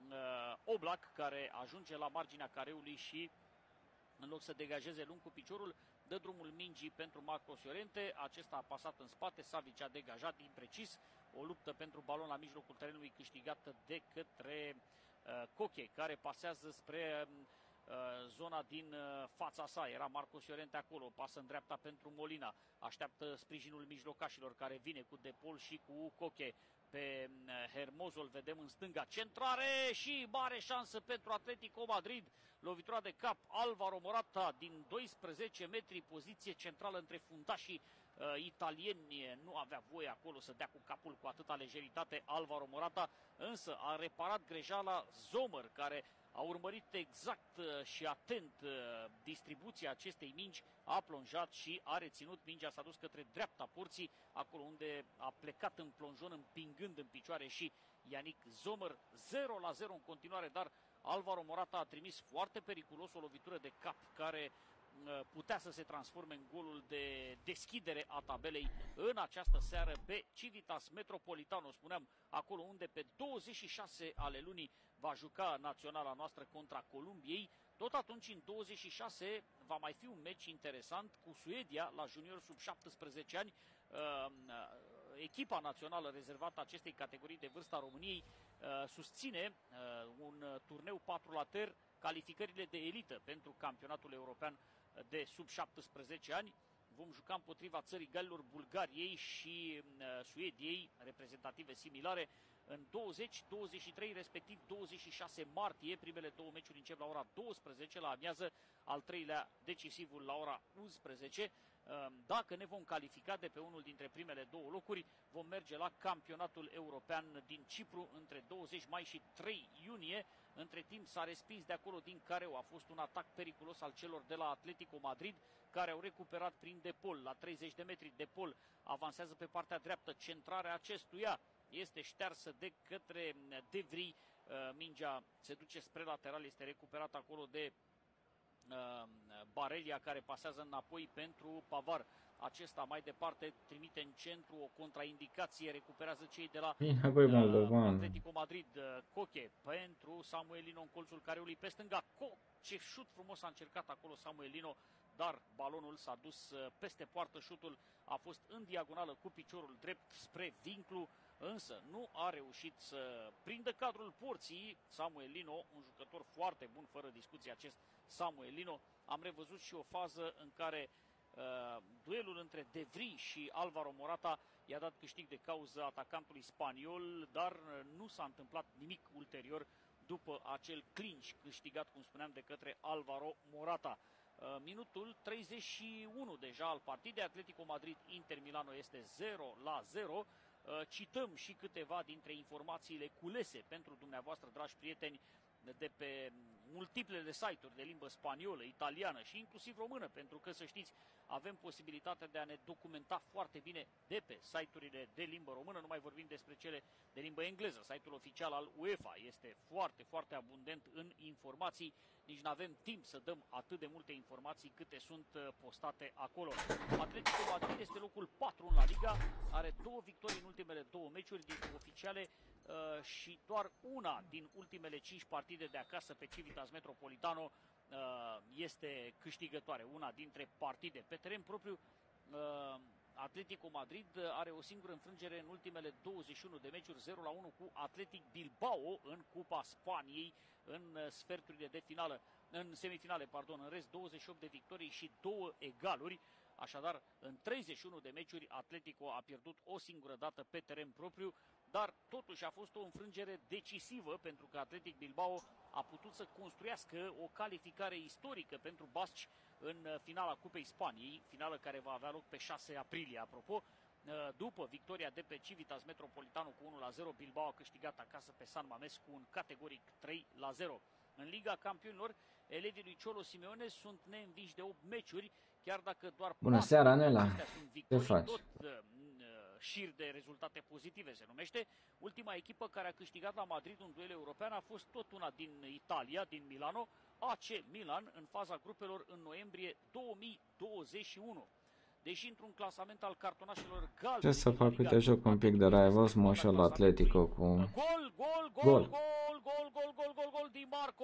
Oblak, care ajunge la marginea careului și în loc să degajeze lung cu piciorul, dă drumul mingii pentru Marcos Llorente. Acesta a pasat în spate, Savic a degajat imprecis. O luptă pentru balon la mijlocul terenului câștigată de către Koke, care pasează spre zona din fața sa. Era Marcos Llorente acolo, pasă în dreapta pentru Molina. Așteaptă sprijinul mijlocașilor, care vine cu De Paul și cu Koke. Pe Hermoso îl vedem în stânga, centrare și mare șansă pentru Atletico Madrid. Lovitura de cap, Alvaro Morata din 12 metri, poziție centrală între fundașii italieni. Nu avea voie acolo să dea cu capul cu atâta lejeritate Alvaro Morata, însă a reparat greșeala Zomer, care a urmărit exact și atent distribuția acestei mingi, a plonjat și a reținut. Mingea s-a dus către dreapta porții, acolo unde a plecat în plonjon, împingând în picioare și Yannick Zomer. 0-0 în continuare, dar Alvaro Morata a trimis foarte periculos o lovitură de cap care putea să se transforme în golul de deschidere a tabelei în această seară pe Civitas Metropolitano, spuneam, acolo unde pe 26 ale lunii va juca naționala noastră contra Columbiei. Tot atunci, în 26, va mai fi un meci interesant cu Suedia la junior sub 17 ani. Echipa națională rezervată acestei categorii de vârstă a României susține un turneu 4 later, calificările de elită pentru campionatul european de sub 17 ani. Vom juca împotriva țării Galilor, Bulgariei și Suediei, reprezentative similare, în 20, 23, respectiv 26 martie. Primele două meciuri încep la ora 12 la amiază, al treilea decisivul la ora 11. Dacă ne vom califica de pe unul dintre primele două locuri, vom merge la campionatul european din Cipru între 20 mai și 3 iunie. Între timp s-a respins de acolo din careu. A fost un atac periculos al celor de la Atletico Madrid, care au recuperat prin De Paul la 30 de metri. De Paul avansează pe partea dreaptă, centrarea acestuia este ștearsă de către De Vries. Mingea se duce spre lateral, este recuperat acolo de Barelia, care pasează înapoi pentru Pavar. Acesta mai departe trimite în centru o contraindicație, recuperează cei de la Atletico Madrid. Koke pentru Samuel Lino în colțul careului pe stânga. Ce șut frumos a încercat acolo Samuel Lino, dar balonul s-a dus peste poartă. Șutul a fost în diagonală cu piciorul drept spre vinclu, însă nu a reușit să prindă cadrul porții Samuel Lino, un jucător foarte bun, fără discuție acest Samuel Lino. Am revăzut și o fază în care Duelul între De Vries și Alvaro Morata i-a dat câștig de cauză atacantului spaniol, dar nu s-a întâmplat nimic ulterior după acel clinch câștigat, cum spuneam, de către Alvaro Morata. Minutul 31 deja al partidei, Atletico Madrid-Inter Milano este 0-0. Cităm și câteva dintre informațiile culese pentru dumneavoastră, dragi prieteni, de pe multiplele site-uri de limbă spaniolă, italiană și inclusiv română, pentru că, să știți, avem posibilitatea de a ne documenta foarte bine de pe site-urile de limbă română, nu mai vorbim despre cele de limbă engleză. Site-ul oficial al UEFA este foarte, foarte abundent în informații, nici nu avem timp să dăm atât de multe informații câte sunt postate acolo. Atletico Madrid este locul 4 în La Liga, are 2 victorii în ultimele 2 meciuri din oficiale și doar una din ultimele 5 partide de acasă pe Civitas Metropolitano este câștigătoare, una dintre partide. Pe teren propriu, Atletico Madrid are o singură înfrângere în ultimele 21 de meciuri, 0-1 cu Athletic Bilbao în Cupa Spaniei, în sferturile de finală, în semifinale, pardon, în rest 28 de victorii și 2 egaluri. Așadar, în 31 de meciuri, Atletico a pierdut o singură dată pe teren propriu, dar totuși a fost o înfrângere decisivă, pentru că Athletic Bilbao a putut să construiască o calificare istorică pentru basci în finala Cupei Spaniei, finală care va avea loc pe 6 aprilie, apropo. După victoria de pe Civitas Metropolitano cu 1-0, Bilbao a câștigat acasă pe San Mamés cu un categoric 3-0. În Liga Campionilor, elevii lui Cholo Simeone sunt neînvinși de 8 meciuri, chiar dacă doar Bună seara, Nela. sunt victorii, Ce faci? tot șir de rezultate pozitive se numește. Ultima echipă care a câștigat la Madrid un duel european a fost tot una din Italia, din Milano, AC Milan, în faza grupelor în noiembrie 2021. Deși într-un clasament al cartonașelor galbene... Ce să fac? Uite, joc un pic de Raivos Moșel Atletico cu... Gol, Di Marco!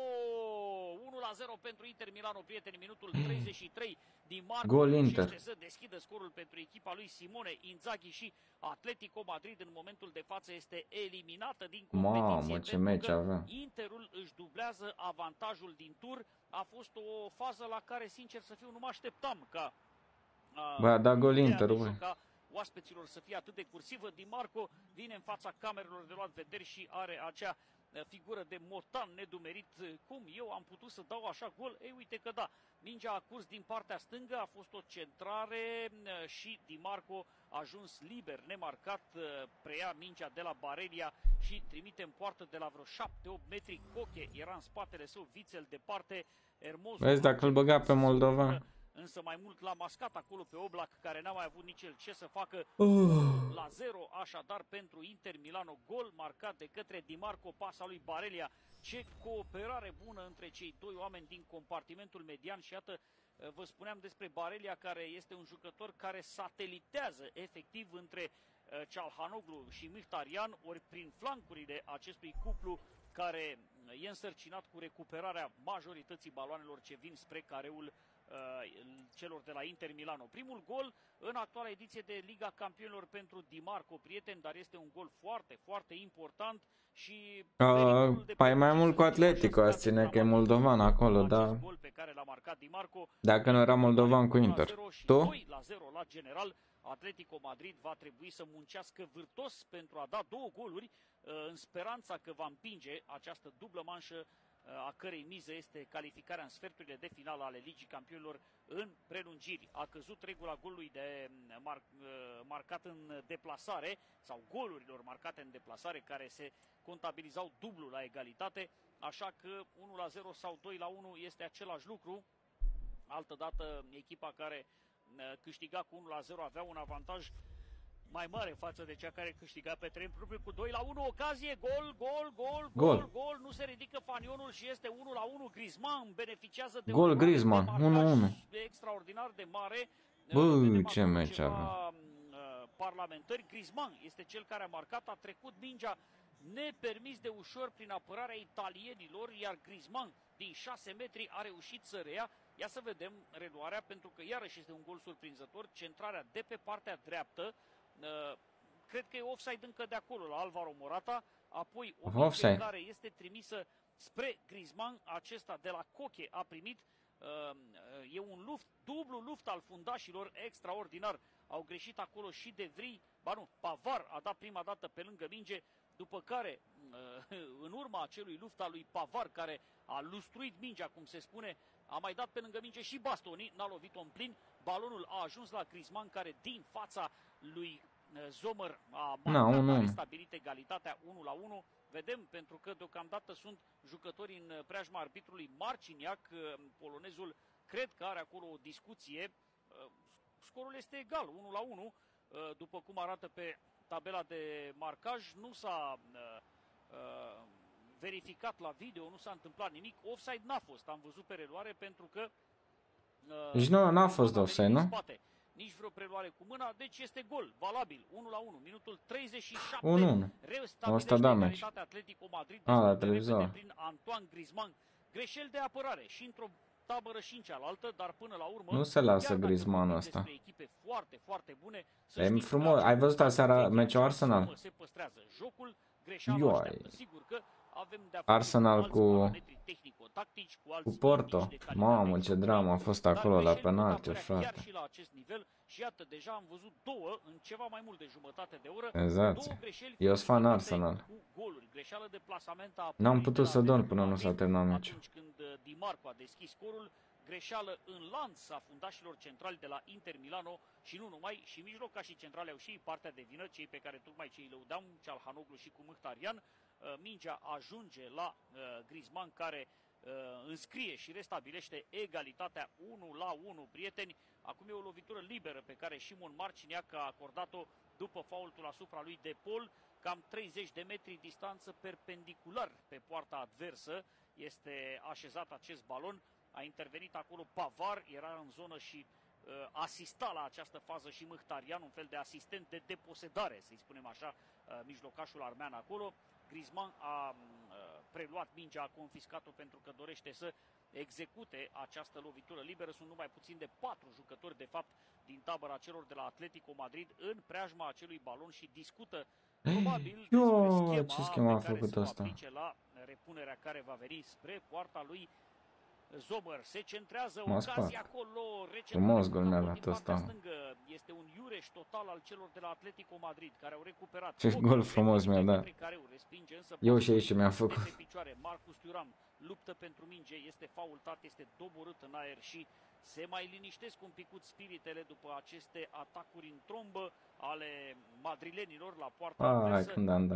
1-0 pentru Inter Milano, prieteni, minutul 33. Di Marco Gol Inter. să deschidă scorul pentru echipa lui Simone Inzaghi și Atletico Madrid în momentul de față este eliminată din competiție. Mamă, ce meci avea. Interul își dublează avantajul din tur. A fost o fază la care, sincer să fiu, nu mă așteptam ca Bă, a dat gol Inter, bă. ca oaspeților să fie atât de cursivă. Di Marco vine în fața camerelor de luat vederi și are acea figură de motan nedumerit. Cum eu am putut să dau așa gol? Ei, uite că da. Mingea a curs din partea stângă, a fost o centrare și Di Marco a ajuns liber, nemarcat, preia mingea de la Barelia și trimite în poartă de la vreo 7-8 metri. Coche era în spatele său, Vițel departe. Vezi, dacă îl băga pe Moldova. Însă mai mult l-a mascat acolo pe Oblak, care n-a mai avut nici el ce să facă. La 0, așadar, pentru Inter Milano, gol marcat de către Di Marco, pasa lui Barelia. Ce cooperare bună între cei doi oameni din compartimentul median și iată, vă spuneam despre Barelia, care este un jucător care satelitează efectiv între Çalhanoğlu și Mkhitaryan, ori prin flancurile acestui cuplu care e însărcinat cu recuperarea majorității baloanelor ce vin spre careul celor de la Inter Milano. Primul gol în actuala ediție de Liga Campionilor pentru Di Marco, prieten, dar este un gol foarte, foarte important și pai mai mult cu Atletico, aș ține că e moldovan acolo, da. Gol pe care l-a marcat Di Marco. Dacă nu era moldovan cu Inter. Tu? 2-0 la general. Atletico Madrid va trebui să muncească vârtos pentru a da 2 goluri în speranța că va împinge această dublă manșă a cărei miză este calificarea în sferturile de finală ale Ligii Campionilor în prelungiri. A căzut regula golului de marcat în deplasare sau golurilor marcate în deplasare care se contabilizau dublu la egalitate, așa că 1-0 sau 2-1 este același lucru. Altădată echipa care câștiga cu 1-0 avea un avantaj mai mare față de cea care câștiga pe teren propriu cu 2-1, ocazie, gol, nu se ridică fanionul și este 1-1, Griezmann beneficiază de gol Griezmann, 1-1. Extraordinar de mare. Bă, ce meci avea. Parlamentari, Griezmann este cel care a marcat, a trecut mingea nepermis de ușor prin apărarea italienilor, iar Griezmann din 6 metri a reușit să reia. Ia să vedem reluarea, pentru că iarăși este un gol surprinzător, centrarea de pe partea dreaptă. Cred că e offside încă de acolo la Alvaro Morata, apoi o minge care este trimisă spre Griezmann, acesta de la Coche a primit E un luft, dublu luft al fundașilor, extraordinar. Au greșit acolo și De Vries, ba nu, Pavard a dat prima dată pe lângă minge, după care, în urma acelui luft al lui Pavard, care a lustruit mingea, cum se spune, a mai dat pe lângă minge și Bastoni, n-a lovit-o în plin. Balonul a ajuns la Griezmann, care din fața lui Zomer a marcat, a restabilit egalitatea 1-1. Vedem, pentru că deocamdată sunt jucători în preajma arbitrului Marciniak, polonezul cred că are acolo o discuție. Scorul este egal, 1-1, după cum arată pe tabela de marcaj. Nu s-a verificat la video, nu s-a întâmplat nimic. Offside n-a fost, am văzut pe reluare, pentru că deci nu, n-a fost offside, nu? Nici vreo preluare cu mâna, deci este gol, valabil, 1-1, minutul 37. 1-1. Asta da meci. Atletico Madrid la televizor. Prin Antoine Griezmann. Greșeli de apărare și într-o tabără și în cealaltă, dar până la urmă nu se lasă Griezmannul ăsta. Echipe foarte, foarte bune. E frumos. Ai văzut aseară meciul Arsenal? Se păstrează jocul, greșeala așteaptă. Sigur că avem de Arsenal cu Porto. Mamă, ce dramă a fost acolo la penalti, frate. Chiar și la acest nivel, și iată, deja am văzut două în ceva mai mult de jumătate de oră. Exact. Eu sunt fan Arsenal. Greșeală de plasament a N-am putut să dorm până nu s-a terminat meciul. Atunci când Di Marco a deschis scorul, greșeală în lanț a fundașilor centrali de la Inter Milano și nu numai, și mijlocașii centrali au și partea de vină, cei pe care tocmai cei lăudam, Çalhanoğlu și cu Mkhitaryan. Mingea ajunge la Griezmann, care înscrie și restabilește egalitatea 1-1, prieteni. Acum e o lovitură liberă pe care Șimon Marciniak a acordat-o după faultul asupra lui De Paul. Cam 30 de metri distanță perpendicular pe poarta adversă este așezat acest balon. A intervenit acolo Pavard, era în zonă și asista la această fază și Mkhitaryan, un fel de asistent de deposedare, să-i spunem așa, mijlocașul armean acolo. Griezmann a preluat mingea, a confiscat-o pentru că dorește să execute această lovitură liberă. Sunt numai puțin de 4 jucători, de fapt, din tabăra celor de la Atletico Madrid în preajma acelui balon și discută probabil despre schema pe care se va aplice la repunerea care va veni spre poarta lui Zomer. Se centrează, ocazia acolo, frumos gol mi-a dat ăsta. Este un iureș total al celor de la Atletico Madrid, care au recuperat. Ce gol frumos mi-a dat. Eu și aici mi-a făcut. Pe picioare, Marcus Thuram luptă pentru minge, este faultat, este doborât în aer și se mai liniștesc un picut spiritele după aceste atacuri în trombă ale madrilenilor la poarta adversă.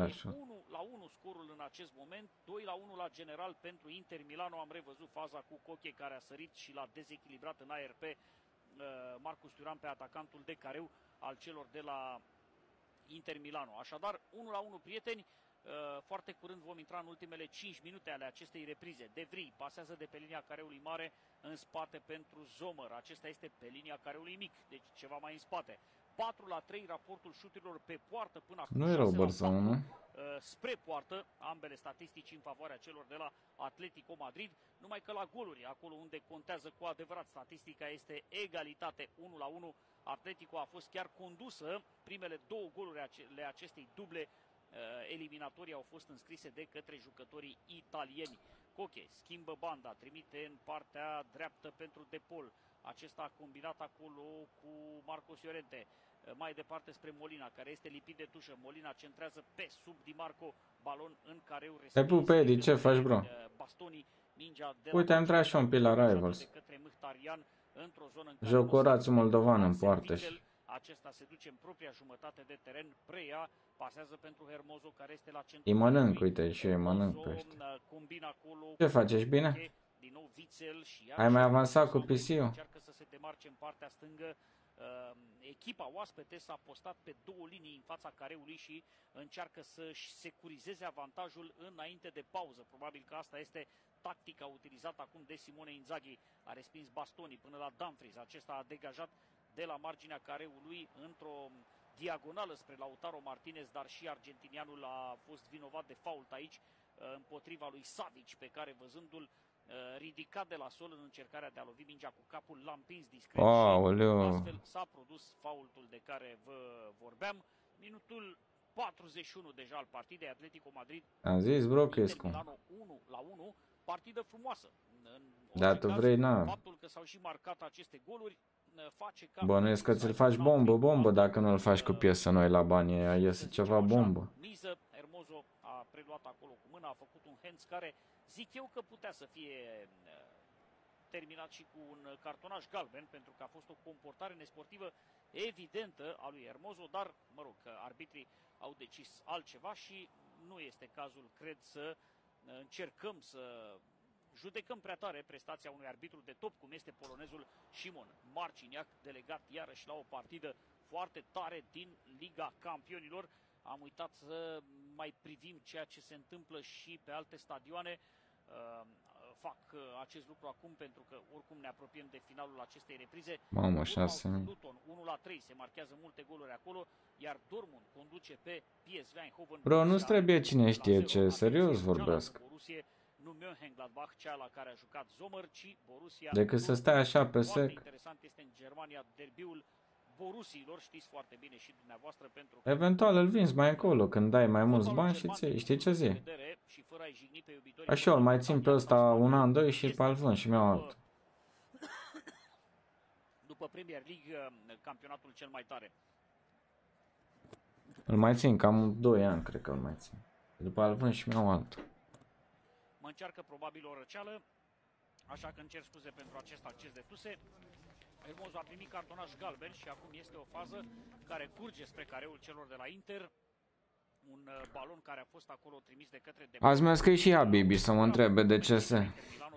1-1 scorul în acest moment, 2-1 la general pentru Inter Milano. Am revăzut faza cu Coche, care a sărit și l-a dezechilibrat în aer pe Marcus Thuram, pe atacantul de careu al celor de la Inter Milano. Așadar, 1-1, prieteni. Foarte curând vom intra în ultimele 5 minute ale acestei reprize. De Vries pasează de pe linia careului mare în spate pentru Zomer. Acesta este pe linia careului mic, deci ceva mai în spate. 4-3 raportul șuturilor pe poartă până acum. Nu e rău Bărzău, nu? Spre poartă, ambele statistici în favoarea celor de la Atletico Madrid, numai că la goluri, acolo unde contează cu adevărat statistica, este egalitate 1-1. Atletico a fost chiar condusă. Primele două goluri ale acestei duble eliminatorii au fost înscrise de către jucătorii italieni. Coche schimbă banda, trimite în partea dreaptă pentru De Paul. Acesta a combinat acolo cu Marcos Llorente. Mai departe spre Molina, care este lipit de tușă. Molina centrează pe sub Di Marco, balon în careu. Te pup, Edi, ce faci, bro? Bastoni, mingea de uite, am intrat și un pic la Rivals. Jocul rațiu moldovan în poartă și... Acesta se duce în propria jumătate de teren, preia, pasează pentru Hermoso, care este la centru. Îi mănânc, uite, și eu mănânc pe ăștia. Ce faci, ești bine? Din nou Witsel și ai mai avansat cu PC-ul? Încearcă să se demarce în partea stângă. Echipa oaspete s-a postat pe două linii în fața careului și încearcă să-și securizeze avantajul înainte de pauză. Probabil că asta este tactica utilizată acum de Simone Inzaghi. A respins Bastoni până la Dumfries. Acesta a degajat de la marginea careului într-o diagonală spre Lautaro Martinez, dar și argentinianul a fost vinovat de fault aici împotriva lui Savic, pe care, văzându-l ridicat de la sol în încercarea de a lovi mingea cu capul, l-a împins discret și astfel s-a produs faultul de care vă vorbeam. Minutul 41 deja al partidei, Atletico Madrid. Am zis, bro, că 1-1. partidă frumoasă. În Da, orice tu caz, vrei, na. faptul că s-au și marcat aceste goluri face ca Bănuiesc că să ți-l aibă faci un bombă avantaj dacă nu-l faci cu piesă noi la bani, aia iese să ceva zicem așa, bombă. miză. Hermoso a preluat acolo cu mâna, a făcut un hands care zic eu că putea să fie terminat și cu un cartonaș galben, pentru că a fost o comportare nesportivă evidentă a lui Hermoso, dar, mă rog, că arbitrii au decis altceva și nu este cazul, cred, să încercăm să judecăm prea tare prestația unui arbitru de top, cum este polonezul Szymon Marciniak, delegat iarăși la o partidă foarte tare din Liga Campionilor. Am uitat să mai privim ceea ce se întâmplă și pe alte stadioane. Fac acest lucru acum pentru că oricum ne apropiem de finalul acestei reprize. Mamă, 6. Luton 1-3, se marchează multe goluri acolo, iar Dortmund conduce pe PSV Eindhoven. Bro, nu-ți trebuie cine știe ce, serios vorbesc. Nu Mönchengladbach, cea la care a jucat Sommer, ci Borussia. Decât să stai așa pe Foarte sec. interesant este în Germania derbiul Borussiilor, știți foarte bine și dumneavoastră, pentru că Eventual îl vinzi mai încolo, când dai mai mulți bani și ți știi ce zi? Așa îl mai țin pe ăsta un an, doi și pe-l vând și mi-au altul. După Premier League, campionatul cel mai tare. Îl mai țin cam 2 ani, cred că îl mai țin. După îl vând și mi-au altul. Mă încearcă probabil o răceală, așa că îmi cer scuze pentru acest acces de tuse. Hermoso a primit cartonaș galben și acum este o fază care curge spre careul celor de la Inter. Un balon care a fost acolo trimis de către Depol. Azi mi-a scris și Habibi să mă întrebe de ce se...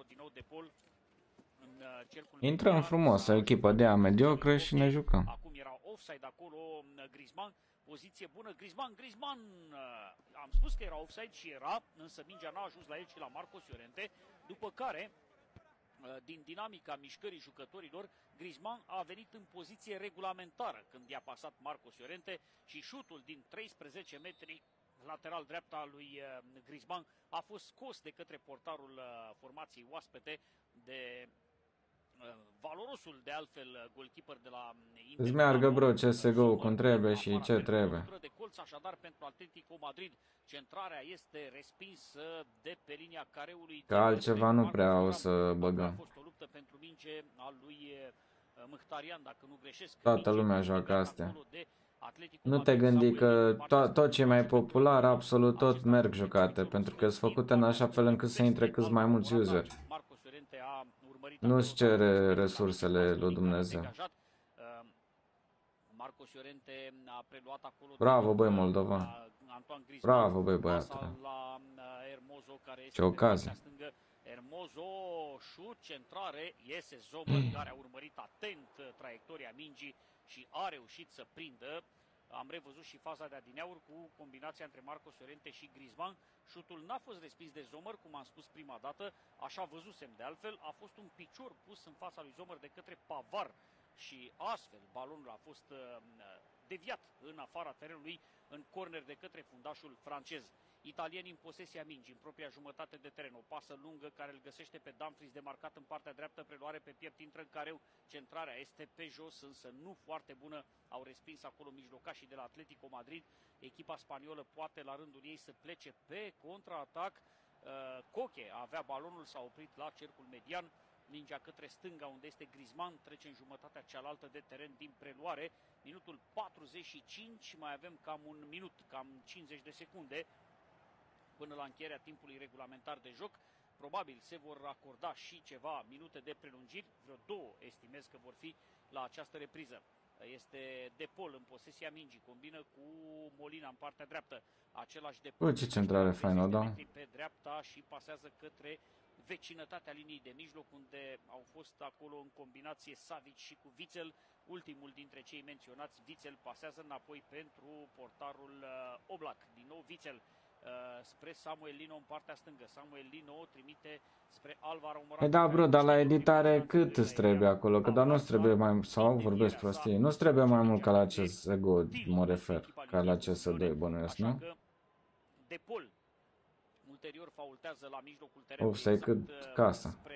Intrăm frumos, o echipă de a mediocră și ne jucăm. Acum era offside acolo, Griezmann, poziție bună, Griezmann, am spus că era offside și era, însă mingea n-a ajuns la el, ci la Marcos Llorente, după care, din dinamica mișcării jucătorilor, Griezmann a venit în poziție regulamentară când i-a pasat Marcos Llorente și șutul din 13 metri lateral dreapta lui Griezmann a fost scos de către portarul formației oaspete de valorosul de altfel goalkeeper de la Inter. Îți meargă, bro, CSGO cum trebuie și ce trebuie. De colț, așadar, pentru Atletico Madrid, centrarea este respinsă de pe linia careului. Că altceva nu prea o să băgăm. A fost o luptă pentru minge a lui Mkhitaryan, dacă nu greșesc. Toată lumea joacă astea. Nu te gândi că tot ce e mai popular, absolut tot merg jucate, pentru că sunt făcute în așa fel încât să intre cât mai mulți useri. Nu-ți cere resursele lui Dumnezeu. Bravo, băi, Moldova. Bravo, băi, băiatule. Ce ocazie. Hermoso, șut, centrare, iese Sommer, care a urmărit atent traiectoria mingii și a reușit să prindă. Am revăzut și faza de adineauri cu combinația între Marcos Llorente și Griezmann. Șutul n-a fost respins de Sommer, cum am spus prima dată, așa văzusem de altfel. A fost un picior pus în fața lui Sommer de către Pavard și astfel balonul a fost deviat în afara terenului în corner de către fundașul francez. Italienii în posesia mingii, în propria jumătate de teren, o pasă lungă care îl găsește pe Dumfries demarcat în partea dreaptă, preluare pe piept, intră în careu, centrarea este pe jos, însă nu foarte bună, au respins acolo mijlocașii de la Atletico Madrid. Echipa spaniolă poate la rândul ei să plece pe contraatac. Koke avea balonul, s-a oprit la cercul median, mingea către stânga unde este Griezmann, trece în jumătatea cealaltă de teren din preluare. Minutul 45, mai avem cam un minut, cam 50 de secunde până la încheierea timpului regulamentar de joc. Probabil se vor acorda și ceva minute de prelungiri, vreo 2 estimez că vor fi la această repriză. Este Depol în posesia mingii, combină cu Molina în partea dreaptă. Același Depol ce centrare faină, da? Pe dreapta și pasează către vecinătatea liniei de mijloc, unde au fost acolo în combinație Savic și cu Witsel. Ultimul dintre cei menționați, Witsel, pasează înapoi pentru portarul Oblak. Din nou Witsel spre Samuel Lino în partea stângă. Samuel Lino trimite spre Alvaro Morata. E da, bro, dar la editare cât îți trebuie acolo? Că doar nu-ți trebuie mai... Sau vorbesc prostie. Nu-ți trebuie mai mult ca la CSGO, mă refer. Ca la CS2, bănuiesc, nu? Depol ulterior faultează la mijlocul terenului. Offside cât casa. Spre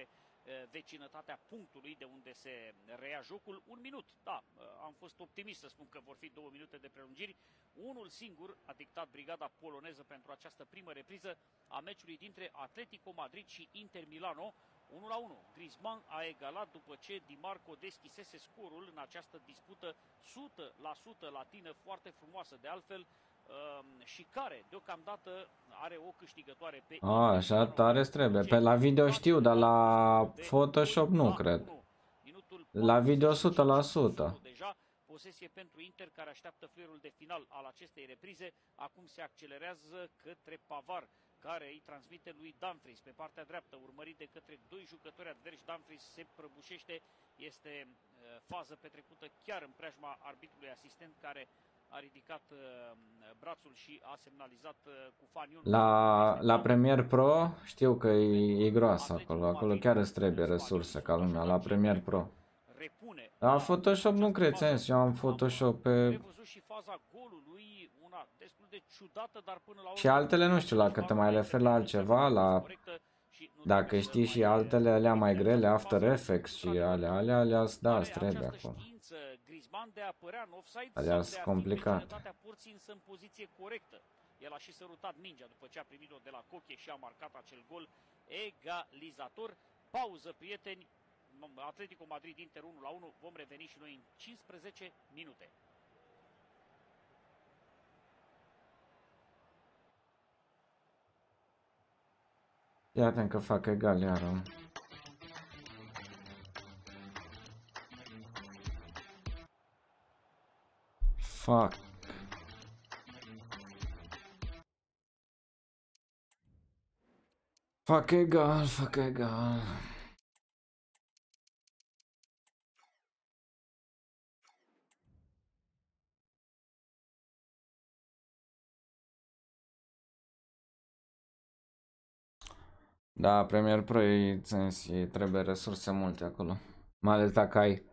vecinătatea punctului de unde se reia jocul. Un minut, da, am fost optimist să spun că vor fi 2 minute de prelungiri. Unul singur a dictat brigada poloneză pentru această primă repriză a meciului dintre Atletico Madrid și Inter Milano. 1-1. Griezmann a egalat după ce Di Marco deschisese scorul în această dispută 100% latină, foarte frumoasă de altfel, și care deocamdată are o câștigătoare pe Așa tare trebuie. Pe la video știu, dar la Photoshop nu cred. La video 100%. Deja posesie pentru Inter, care așteaptă fluierul de final al acestei reprize. Acum se accelerează către Pavard, care îi transmite lui Dumfries pe partea dreaptă, urmărit de către 2 jucători adversi. Dumfries se prăbușește, este fază petrecută chiar în preajma arbitrului asistent, care a ridicat brațul și a semnalizat cu fanion. La Premiere Pro știu că e groasă acolo. Acolo chiar îți trebuie resurse ca lumea. La Premiere Pro. La Photoshop nu cred sens. Eu am Photoshop pe... Și altele nu știu la cât te mai refer la altceva. La... Dacă știi și altele, alea mai grele, After Effects și alea, da, îți trebuie acolo. Alea sunt complicate. El a și sărutat mingea după ce a primit-o de la Coche și a marcat acel gol egalizator. Pauză, prieteni. Atletico Madrid Inter 1-1. Vom reveni și noi în 15 minute. Iată că fac egal iară. Fuck. Fac egal. Da, Premiere Pro trebuie resurse multe acolo. Mai ales dacă ai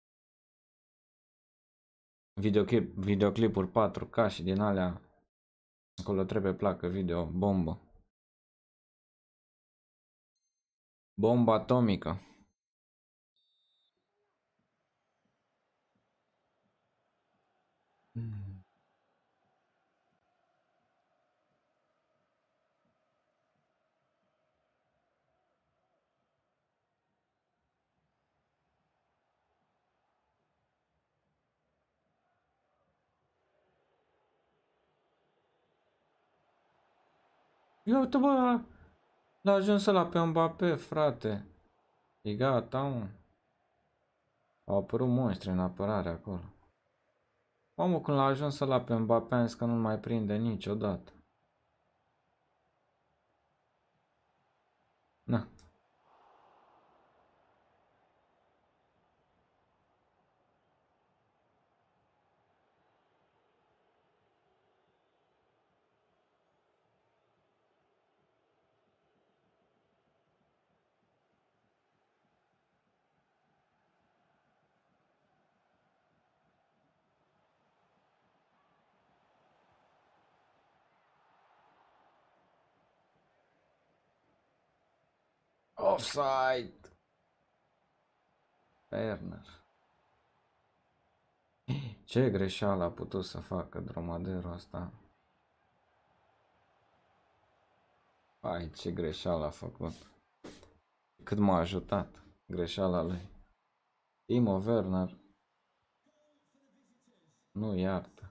videoclipuri 4K și din alea. Acolo trebuie placă video, bombă. Bomba atomică. Ia uite bă, l-a ajuns ăla pe Mbappé, frate. E gata, mă. Au apărut monștri în apărare acolo. Mamă, când l-a ajuns ăla pe Mbappé, am zis că nu mai prinde niciodată. Na. Offside. Werner. Ce greșeală a putut să facă dromaderul ăsta? Hai, ce greșeală a făcut. Cât m-a ajutat greșeala lui. Timo Werner nu iartă.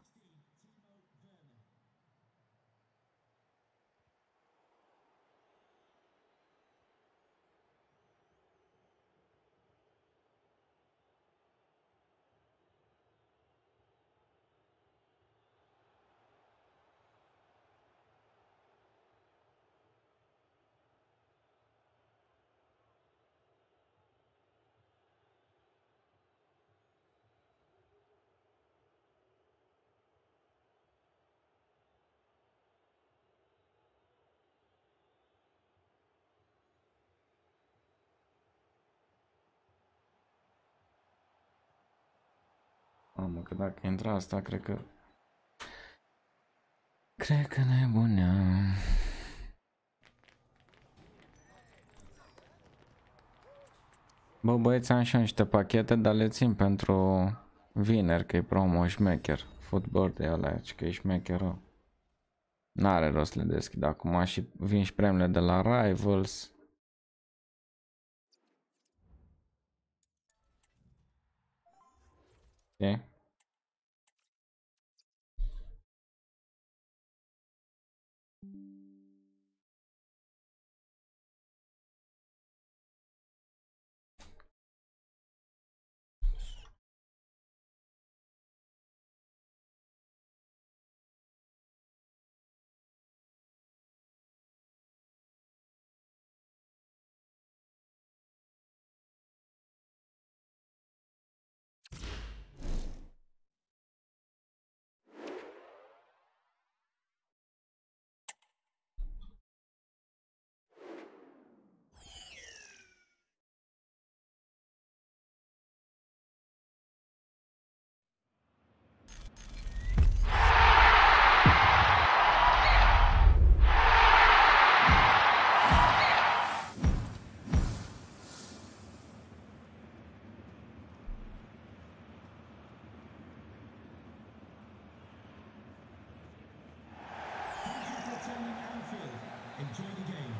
Mamă, că dacă intra asta, cred că nebunea. Bă, băieți, am și eu niște pachete, dar le țin pentru vineri, că e promo șmecher. Football de ăla, că e șmecher rău. N-are rost să le deschid acum și vin și premiile de la Rivals. Ok? Enjoy the game.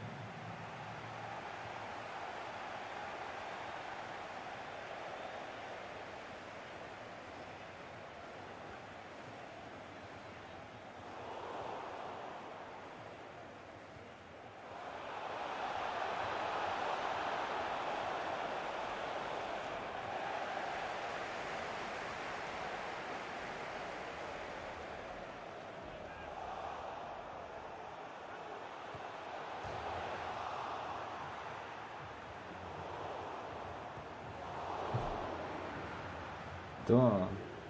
Da.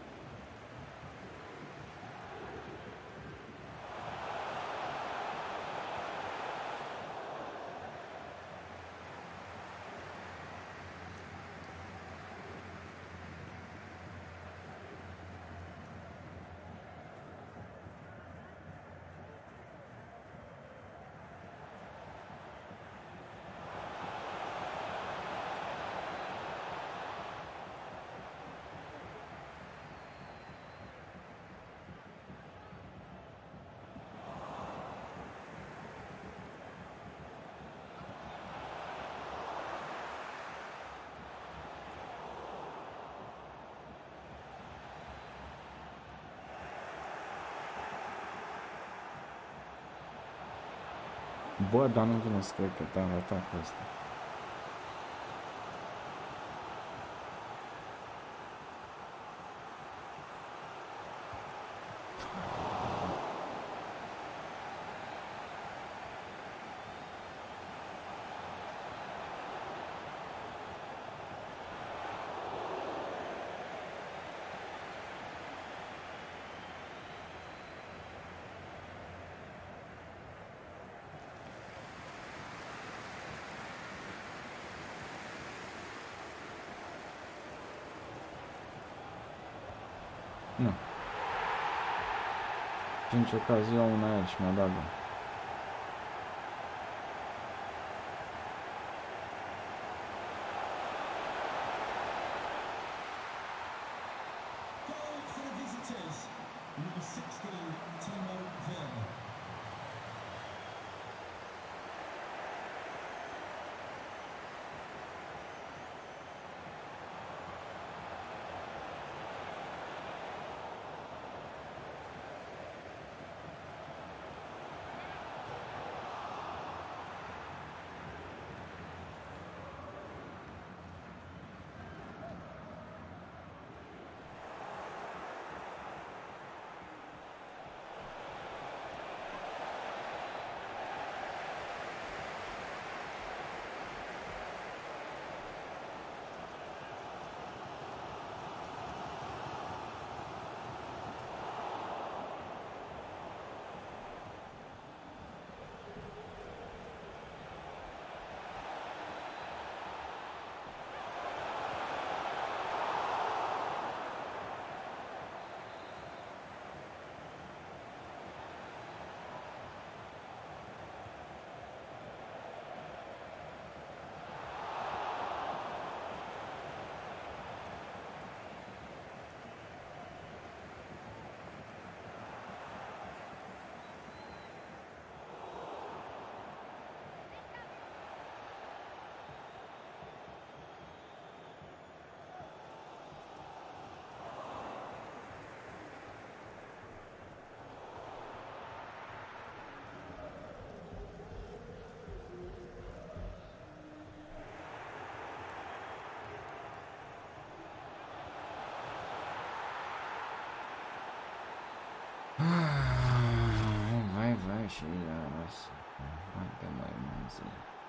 Bă, dar nu vine să cred că te-am atacul ăsta. Nu. 5 ocazii, eu una aici, mi-a dat gol. Goal for the visitors. Number 16, Timo Werner. și iarăși. Haide mai munzi.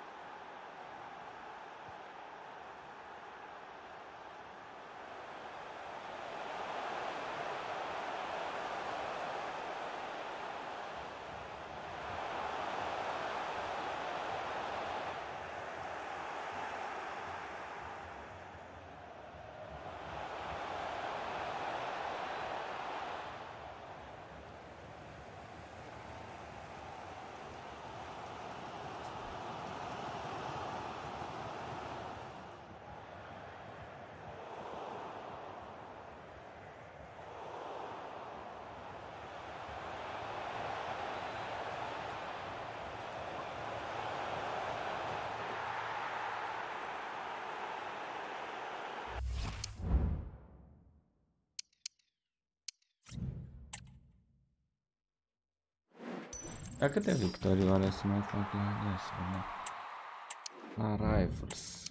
Dar câte victorii oare să mai fac la ea să vedem? La Rivals.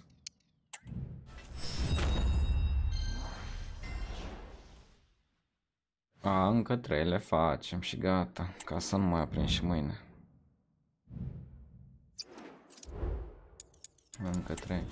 Încă 3 le facem și gata, ca să nu mai aprind și mâine. Încă 3.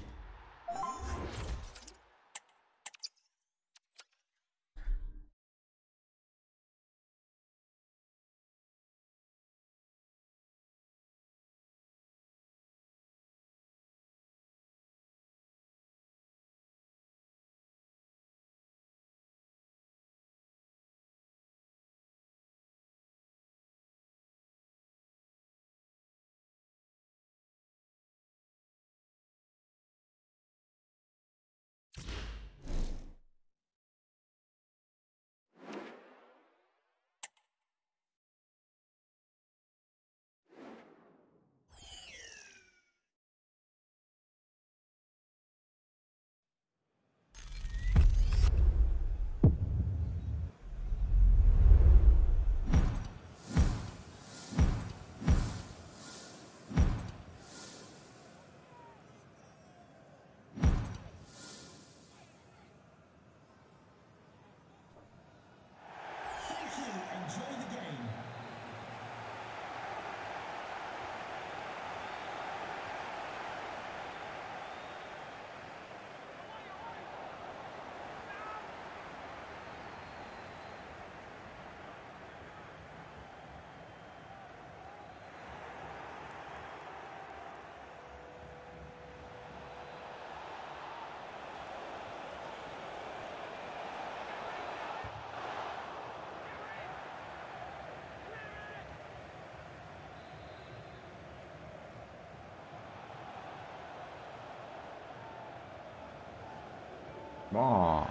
Thank you. Enjoy the game. Bom.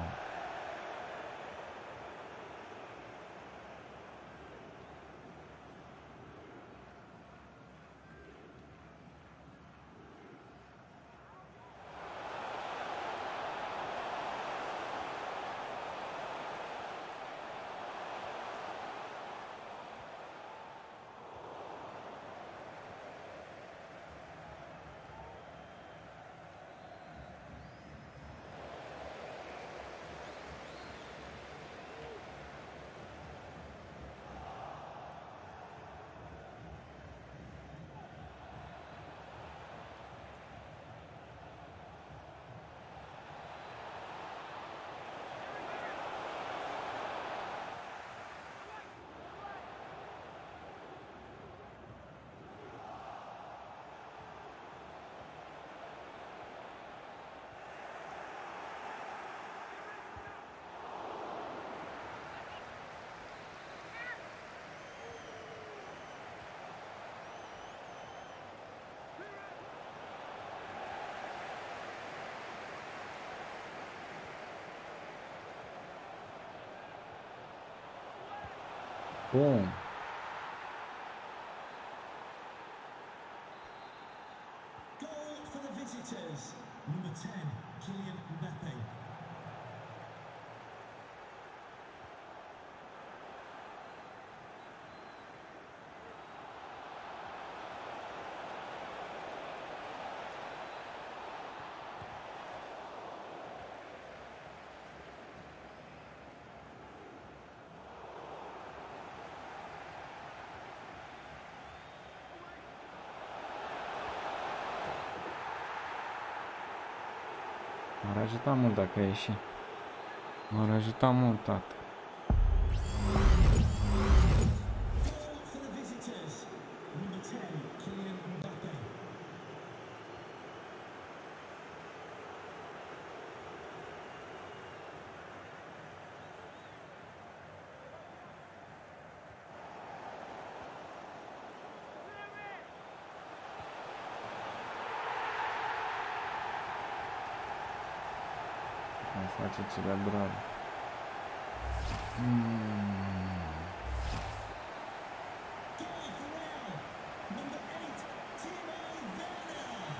Bom. Goal for the visitors. Number 10, Kylian Mbappe. M-ar ajuta mult dacă ieși. M-ar ajuta mult, tată. For the visitors, number 10, Kylian Mbappe. Mai face celebrat. Goal for Real, number 8, Timo Werner.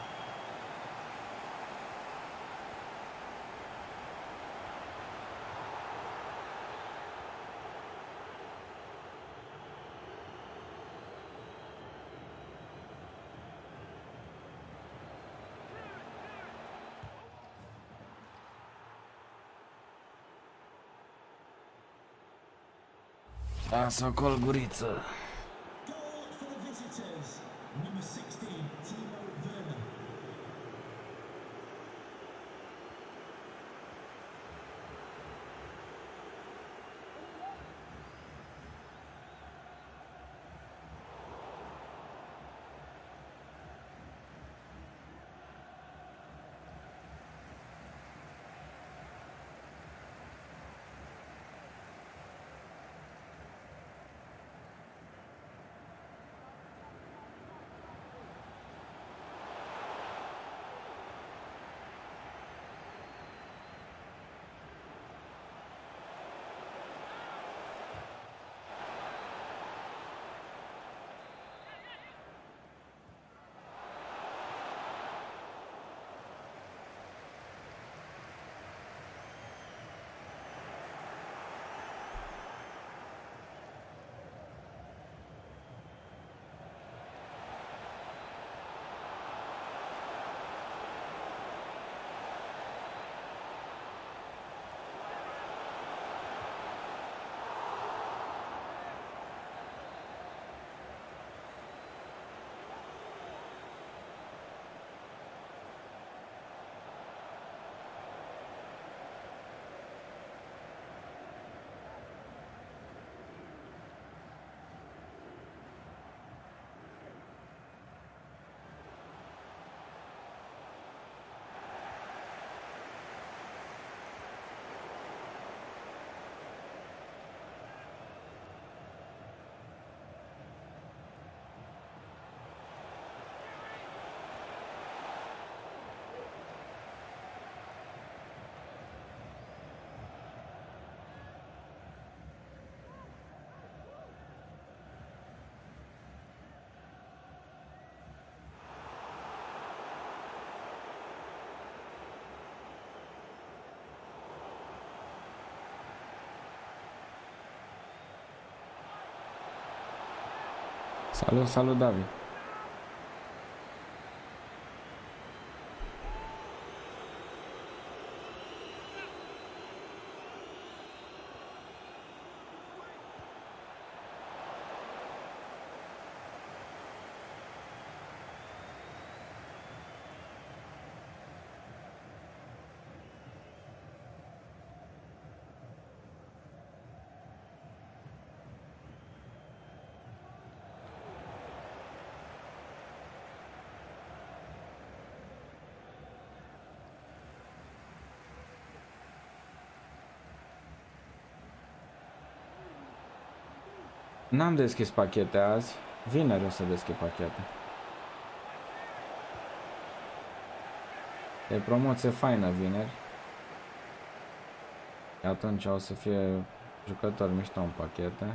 Da, socol guriță. Goal for the visitors, number 16, Timo Werner. Salut, salut, David. N-am deschis pachete azi. Vineri o să deschid pachete. E promoție faină vineri. Atunci o să fie jucători mișto în pachete.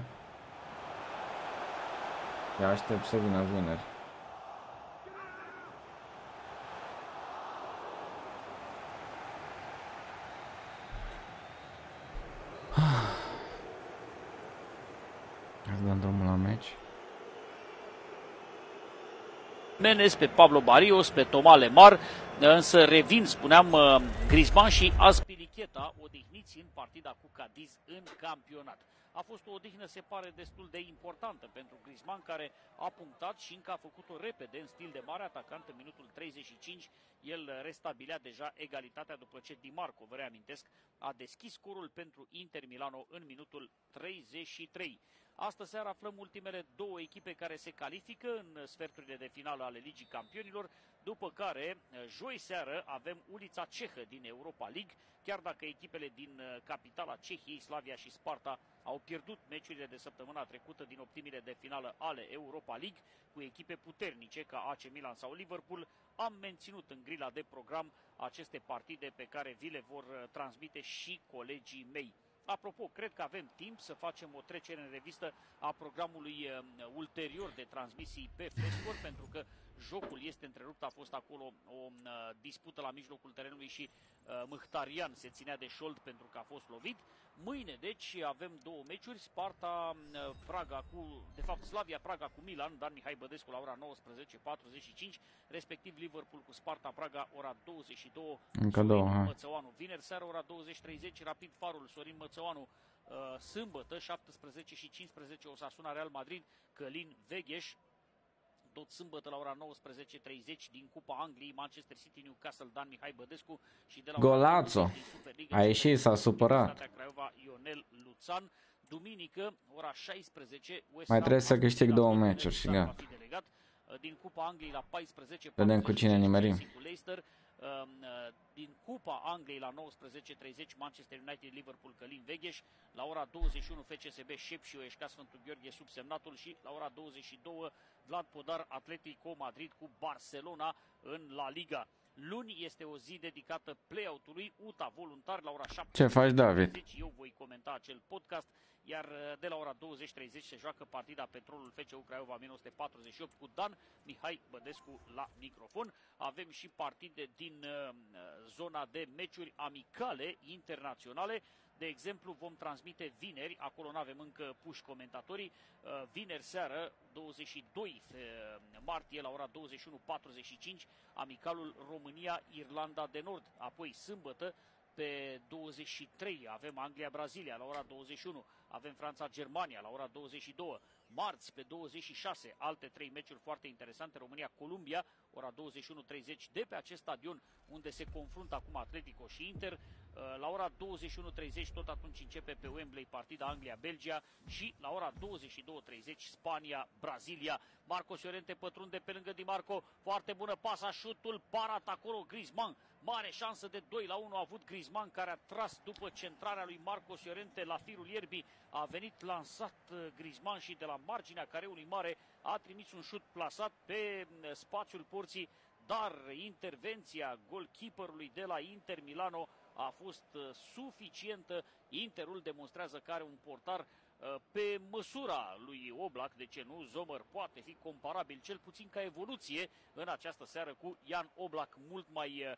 Eu aștept să vină vineri. Ați dat drumul la meci. Menes, pe Pablo Barrios, pe Thomas Lemar, însă revin, spuneam, Griezmann și Azpilicueta, odihniți în partida cu Cadiz în campionat. a fost o odihnă, se pare, destul de importantă pentru Griezmann, care a punctat și încă a făcut-o repede, în stil de mare atacant, în minutul 35. El restabilea deja egalitatea după ce Di Marco, vă reamintesc, a deschis scorul pentru Inter Milano în minutul 33. Astă seară aflăm ultimele două echipe care se califică în sferturile de finală ale Ligii Campionilor, după care, joi seară, avem Ulița Cehă din Europa League, chiar dacă echipele din capitala Cehiei, Slavia și Sparta, au pierdut meciurile de săptămâna trecută din optimile de finală ale Europa League, cu echipe puternice ca AC Milan sau Liverpool, am menținut în grila de program aceste partide pe care vi le vor transmite și colegii mei. Apropo, cred că avem timp să facem o trecere în revistă a programului ulterior de transmisii pe Flashscore, pentru că jocul este întrerupt, a fost acolo o dispută la mijlocul terenului și Mkhitaryan se ținea de șold pentru că a fost lovit. Mâine, deci, avem două meciuri, Slavia Praga cu Milan, Dan Mihai Bădescu la ora 19:45, respectiv Liverpool cu Sparta Praga, ora 22. Încă două, Mățăoanu. Vineri seara, ora 20:30, Rapid Farul, Sorin Mățăoanu. Sâmbătă, 17:15, Osasuna Real Madrid, Călin Vegheș. Tot sâmbătă la ora 19:30 din Cupa Angliei, Manchester City Newcastle, Dan Mihai Bădescu, și de la Golazo! A ieșit, s-a supărat. Craiova, Ionel Luțan. Duminică, ora 16, mai trebuie să câștig două meciuri și gata. Din Cupa Angliei la 14. Vedem cu cine nimerim. Din Cupa Angliei la 19:30, Manchester United, Liverpool, Călin Vegheș. La ora 21, FCSB, Șep și Oeșca Sfântul Gheorghe, subsemnatul, și la ora 22, Vlad Podar, Atletico Madrid cu Barcelona în La Liga. Luni este o zi dedicată play-out-ului, UTA Voluntari la ora 7. Ce faci, David? Eu voi comenta acel podcast, iar de la ora 20:30 se joacă partida Petrolul FCU Craiova 1948 cu Dan Mihai Bădescu la microfon. Avem și partide din zona de meciuri amicale internaționale. De exemplu, vom transmite vineri, acolo nu avem încă puși comentatorii, vineri seară, 22 martie, la ora 21:45, amicalul România-Irlanda de Nord. Apoi, sâmbătă, pe 23, avem Anglia-Brazilia, la ora 21, avem Franța-Germania, la ora 22, marți, pe 26, alte trei meciuri foarte interesante, România-Columbia, ora 21:30, de pe acest stadion unde se confruntă acum Atletico și Inter. La ora 21:30, tot atunci începe pe Wembley partida Anglia-Belgia, și la ora 22:30 Spania-Brazilia. Marcos Llorente pătrunde pe lângă Di Marco, foarte bună pasa, șutul parat acolo, Griezmann, mare șansă de 2-1 a avut Griezmann, care a tras după centrarea lui Marcos Llorente la firul ierbii, a venit lansat Griezmann și de la marginea careului mare a trimis un șut plasat pe spațiul porții, dar intervenția goalkeeperului de la Inter Milano a fost suficientă. Interul demonstrează că are un portar pe măsura lui Oblak, de ce nu? Zomer poate fi comparabil, cel puțin ca evoluție, în această seară cu Jan Oblak, mult mai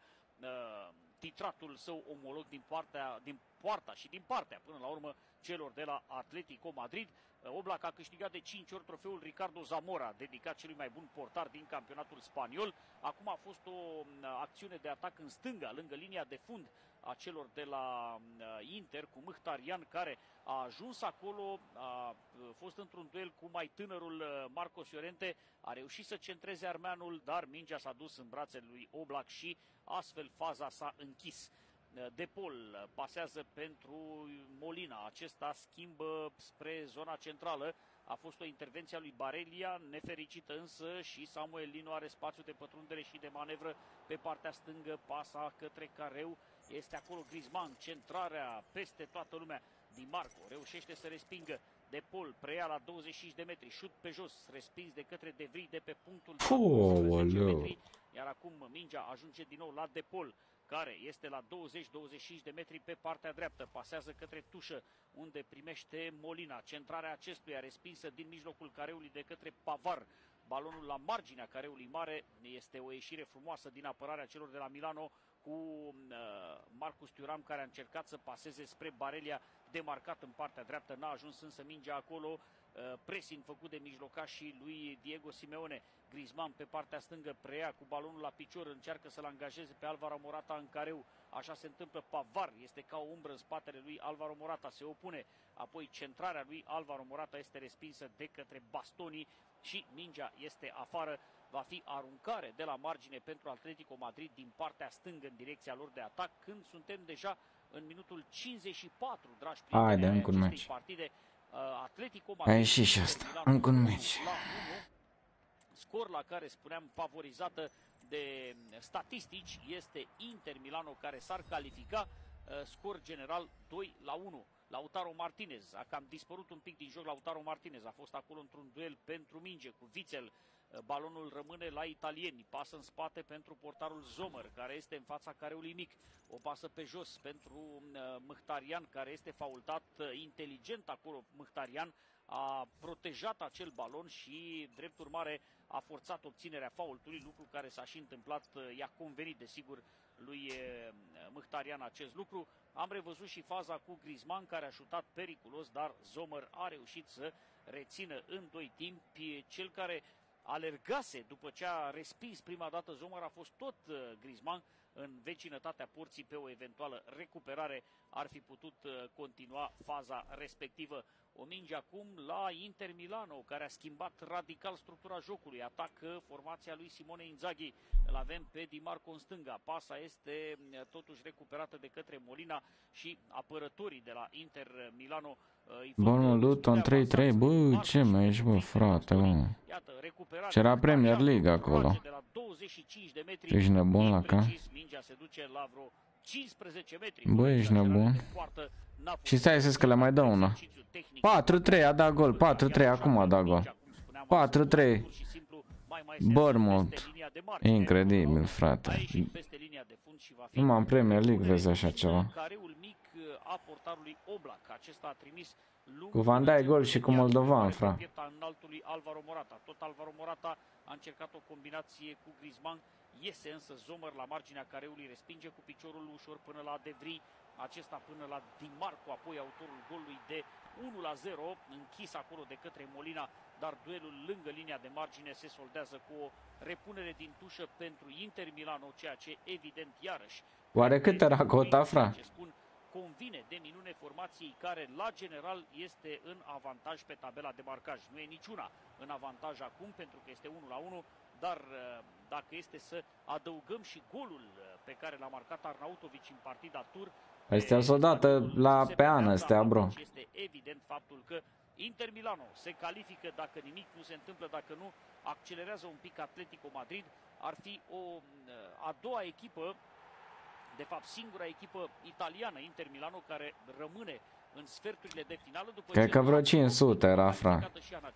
titratul său omolog din poarta și din partea, până la urmă, celor de la Atletico Madrid. Oblak a câștigat de 5 ori trofeul Ricardo Zamora, dedicat celui mai bun portar din campionatul spaniol. Acum a fost o acțiune de atac în stânga, lângă linia de fund a celor de la Inter, cu Mkhitaryan, care a ajuns acolo, a fost într-un duel cu mai tânărul Marcos Llorente, a reușit să centreze armeanul, dar mingea s-a dus în brațele lui Oblak și astfel faza s-a închis. De Paul pasează pentru Molina, acesta schimbă spre zona centrală. A fost o intervenție a lui Barelia, nefericită însă, și Samuel Lino are spațiu de pătrundere și de manevră pe partea stângă, pasa către careu, este acolo Griezmann, centrarea peste toată lumea. Di Marco reușește să respingă, De Paul preia la 25 de metri, șut pe jos, respins de către De Vrij de pe punctul 10 metri, iar acum mingea ajunge din nou la De Paul, care este la 20-25 de metri pe partea dreaptă, pasează către tușă, unde primește Molina, centrarea acestuia respinsă din mijlocul careului de către Pavar. Balonul la marginea careului mare, este o ieșire frumoasă din apărarea celor de la Milano, cu Marcus Thuram, care a încercat să paseze spre Barelia, demarcat în partea dreaptă, n-a ajuns însă mingea acolo. pressing făcut de mijlocașii lui Diego Simeone. Griezmann pe partea stângă preia cu balonul la picior, încearcă să-l angajeze pe Alvaro Morata în careu. Așa se întâmplă. Pavard este ca o umbră în spatele lui Alvaro Morata, se opune. Apoi centrarea lui Alvaro Morata este respinsă de către Bastoni și mingea este afară. Va fi aruncare de la margine pentru Atletico Madrid din partea stângă în direcția lor de atac, când suntem deja în minutul 54, dragi prieteni, ai acestei partide. Atletico Madrid a ieșit și asta, încă un meci. Scor la care spuneam favorizată de statistici este Inter Milano, care s-ar califica. Scor general 2-1. Lautaro Martinez a cam dispărut un pic din joc. Lautaro Martinez a fost acolo într-un duel pentru minge cu Witsel. Balonul rămâne la italieni, pasă în spate pentru portarul Zomer, care este în fața careului mic. O pasă pe jos pentru Mkhitaryan, care este faultat inteligent acolo. Mkhitaryan a protejat acel balon și, drept urmare, a forțat obținerea faultului, lucru care s-a și întâmplat. I-a convenit, desigur, lui Mkhitaryan acest lucru. Am revăzut și faza cu Griezmann, care a șutat periculos, dar Zomer a reușit să rețină în doi timpi. Cel care alergase după ce a respins prima dată Zomer a fost tot Griezmann. În vecinătatea porții, pe o eventuală recuperare, ar fi putut continua faza respectivă. O minge acum la Inter Milano, care a schimbat radical structura jocului. Atacă formația lui Simone Inzaghi. Îl avem pe Di Marco în stânga. Pasa este totuși recuperată de către Molina și apărătorii de la Inter Milano. Bunul Luton 3-3, bă, ce meci, bă, frate, bă. C'era Premier League acolo. Ești nebun la ca? Bă, ești nebun. Și stai să că le mai dă una. 4-3, a dat gol, 4-3, acum a dat gol. 4-3. Bournemouth. Incredibil, frate. Numai în Premier League vezi așa ceva. Cu Van Dijk gol și cu moldovan, frate. Tot Alvaro Morata a încercat o combinație cu Griezmann. Iese însă Zomer la marginea careului, respinge cu piciorul ușor până la De Vrij. Acesta până la Di Marco, apoi autorul golului de 1-0, închis acolo de către Molina, dar duelul lângă linia de margine se soldează cu o repunere din tușă pentru Inter Milano, ceea ce evident iarăși... Oare cât era cota, fra? Convine de minune formației care la general este în avantaj pe tabela de marcaj. Nu e niciuna în avantaj acum pentru că este 1-1, dar dacă este să adăugăm și golul pe care l-a marcat Arnautovic în partida tur, astea s-o dată la pe an, astea, bro. Este evident faptul că Inter Milano se califică dacă nimic nu se întâmplă, dacă nu accelerează un pic Atletico Madrid. Ar fi a doua echipă, de fapt singura echipă italiană, Inter Milano, care rămâne în sferturile de finală. Cred că vreo 500 era, fra.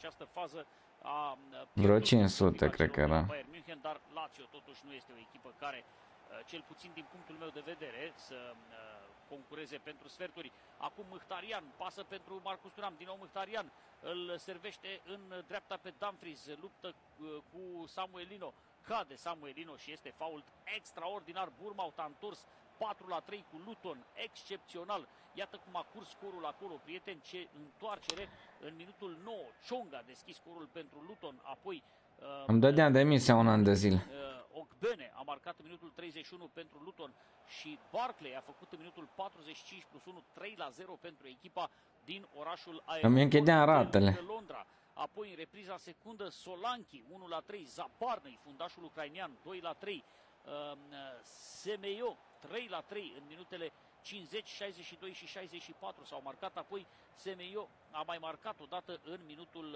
Vreo 500, cred că era. Bayern München, dar Lazio totuși nu este o echipă care, cel puțin din punctul meu de vedere, să concureze pentru sferturi. Acum Mkhitaryan pasă pentru Marcus Thuram, din nou Mkhitaryan îl servește în dreapta pe Dumfries, luptă cu Samuelino, cade Samuelino și este fault extraordinar. Bournemouth a întors 4-3 cu Luton, excepțional. Iată cum a curs scorul acolo, prieteni, ce întoarcere în minutul 9. Chong a deschis scorul pentru Luton, apoi îmi dădeam demisia un an de zile. Ogbene a marcat în minutul 31 pentru Luton și Barkley a făcut în minutul 45+1 3-0 pentru echipa din orașul Îmi închedeam ratele. Londra. Apoi în repriza secundă Solanki 1-3, Zabarnăi, fundașul ucrainian 2-3, Semeyo 3-3 în minutele 50, 62 și 64 s-au marcat. Apoi Semeyo a mai marcat odată în minutul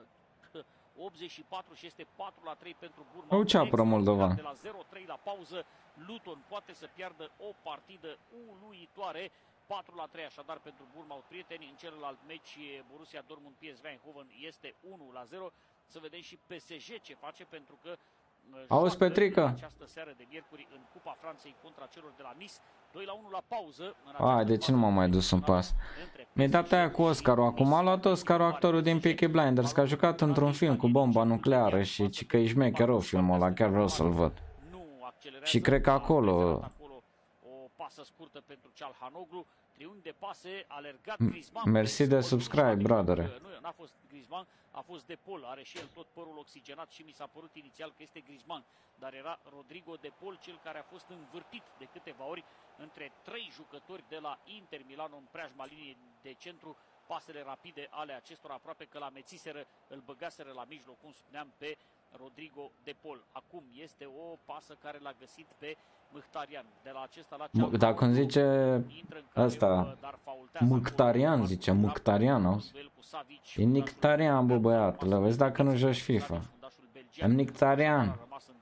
84 și este 4-3 pentru Bournemouth. Au ceapără Moldovan. De la 0-3 la pauză, Luton poate să piardă o partidă uluitoare. 4-3 așadar pentru Bournemouth, prieteni. În celălalt meci, Borussia Dortmund PSV Eindhoven este 1-0. Să vedem și PSG ce face, pentru că auzi, Petrică? Această seară de miercuri în Cupa Franței contra celor de la Nice. 2-1 la pauză. Ai, de ce nu m-am mai dus în pas? Mi-ai dat aia cu Oscarul. Acum a luat Oscarul actorul din Peaky Blinders, că a jucat într-un film cu bomba nucleară și că e șmecherou filmul ăla, chiar vreau să-l văd. Și cred că acolo pasă scurtă pentru Çalhanoğlu, triunghi de pase, alergat Griezmann. Mersi de subscribe, brother. Nu, n-a fost Griezmann, a fost De Paul, are și el tot părul oxigenat și mi s-a părut inițial că este Griezmann, dar era Rodrigo De Paul cel care a fost învârtit de câteva ori între 3 jucători de la Inter Milano în preajma liniei de centru. Pasele rapide ale acestora aproape că l-amețiseră, îl băgaseră la mijloc, cum spuneam, pe Rodrigo De Paul. Acum este o pasă care l-a găsit pe Mkhitaryan. De la acesta la Çalhanoğlu. Dacă îmi zice ăsta, Mkhitaryan, zice Mkhitaryan, auzi? E Mkhitaryan, bă, băiatule, vezi dacă nu joci FIFA. E Mkhitaryan.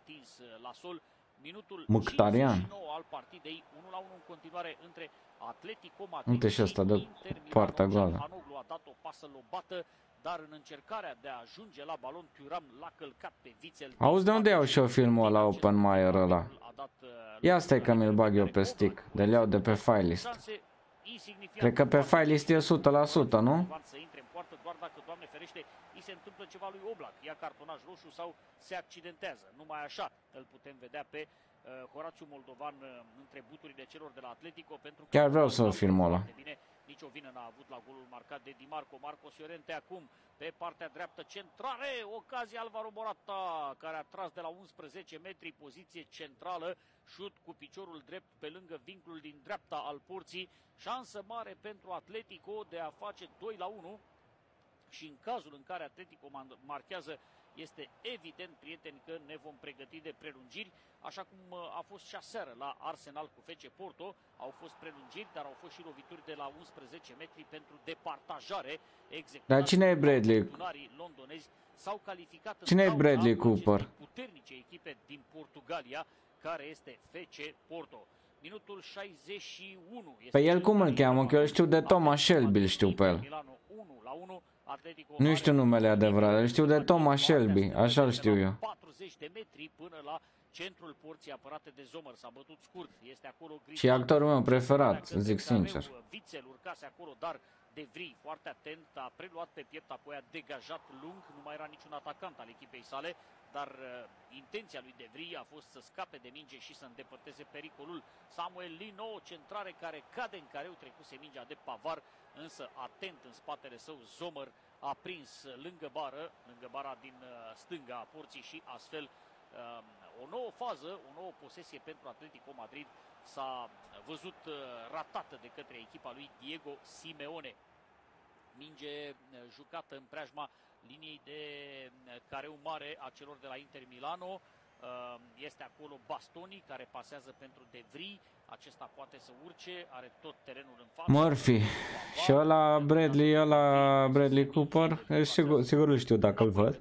Mkhitaryan. Al partidei, 1-1 în continuare între Atletico Madrid. Uite și ăsta de poarta goală. Çalhanoğlu a dat o pasă lobată, dar în încercarea de a ajunge la balon, Thuram l-a călcat pe Witsel. Auzi, de unde iau și eu filmul ăla Open Maier ăla? Ia stai că mi-l bag eu pe stick, de-l iau de pe file list. Cred că pe file list e 100%, nu? Să intre în poartă doar dacă, Doamne ferește, îi se întâmplă ceva lui Oblak, ia cartonaj roșu sau se accidentează. Numai așa îl putem vedea pe Horațiu Moldovan între buturile celor de la Atletico, pentru că chiar vreau să filmul ăla. Nici o vină n-a avut la golul marcat de Di Marco. Marcos Llorente acum pe partea dreaptă, centrare, ocazie Alvaro Morata, care a tras de la 11 metri, poziție centrală, șut cu piciorul drept pe lângă vincul din dreapta al porții, șansă mare pentru Atletico de a face 2-1 și în cazul în care Atletico marchează, este evident, prieteni, că ne vom pregăti de prelungiri, așa cum a fost și aseară la Arsenal cu FC Porto. Au fost prelungiri, dar au fost și lovituri de la 11 metri pentru departajare. Dar cine e Bradley? Londonezi s-au calificat. Cine e Bradley Cooper? Puternice echipe din Portugalia, care este FC Porto. Minutul 61. Pe el cum îl cheamă? Că eu știu de Thomas Shelby, îl știu pe el. Nu știu numele adevărat, îl știu de Thomas Shelby, așa îl știu eu. 40 de metri până la centrul porții apărate de Zomer, s-a bătut scurt, este acolo și actorul meu preferat, zic sincer. Witsel urcase acolo, dar De Vrij, foarte atent, a preluat pe piept, apoi a degajat lung, nu mai era niciun atacant al echipei sale, dar intenția lui De Vrij a fost să scape de minge și să îndepărteze pericolul. Samuel Lino, centrare care cade în careu, trecuse mingea de Pavar, însă atent în spatele său, Zomer a prins lângă bara din stânga a porții și astfel o nouă fază, o nouă posesie pentru Atletico Madrid s-a văzut ratată de către echipa lui Diego Simeone. Minge jucată în preajma liniei de careu mare a celor de la Inter Milano. Este acolo Bastoni care pasează pentru De Vrij. Acesta poate să urce, are tot terenul în față. Murphy. Și ăla Bradley Cooper, sigur îl știu dacă îl văd.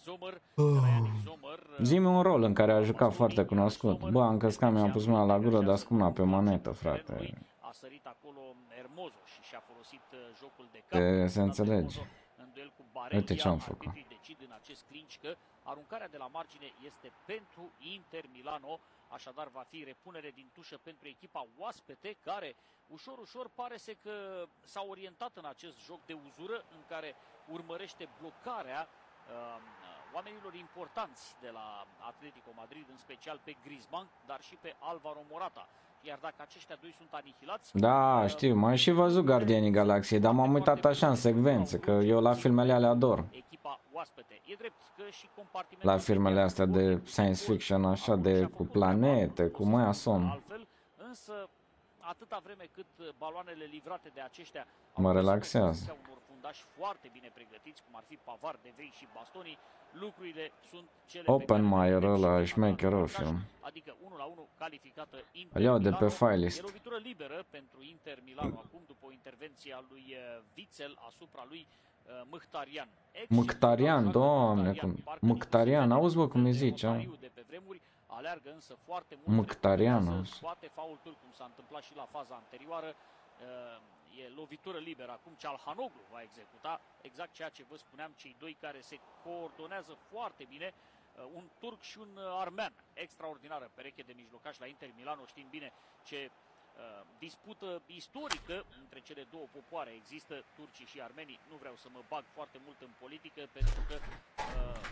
Zi-mi un rol în care a jucat foarte cunoscut. Bă, am căscat, mi-am pus mâna la gură, dar scumna pe manetă, frate. A sărit acolo Hermoso și și-a folosit jocul de cap. Se înțelege. Uite ce am făcut. Decid în acest clinch că aruncarea de la margine este pentru Inter Milano, așadar va fi repunere din tușă pentru echipa oaspete, care ușor pare că s-a orientat în acest joc de uzură în care urmărește blocarea oamenilor importanți de la Atletico Madrid, în special pe Griezmann, dar și pe Alvaro Morata. Iar dacă aceștia doi sunt anihilați... Da, știu, m-am și văzut Gardienii Galaxiei, dar m-am uitat așa în secvențe, că eu la filmele alea ador. Echipa oaspete. E drept că și la filmele astea de science fiction, așa, de cu planete, cu măia somn. Altfel, însă, atâta vreme cât baloanele livrate de aceștia mă relaxează. Unor fundași foarte bine pregătiți, cum ar fi Pavar, De Vrij și Bastoni, lucrurile sunt cele Open Maier ăla, șmecherul film. Adică 1-1 calificată Inter Milano. Iau de pe file list. E lovitură liberă pentru Inter Milano acum după o intervenție a lui Witsel asupra lui Mkhitaryan. Mkhitaryan, doamne, Mkhitaryan, auzi bă cum îi zice. Aleargă însă foarte mult. Mkhitaryan. Scoate faultul, cum s-a întâmplat și la faza anterioară. E lovitură liberă. Acum Çalhanoğlu va executa exact ceea ce vă spuneam, cei doi care se coordonează foarte bine. Un turc și un armean. Extraordinară pereche de mijlocași la Inter Milano. Știm bine ce dispută istorică între cele două popoare există, turcii și armenii. Nu vreau să mă bag foarte mult în politică, pentru că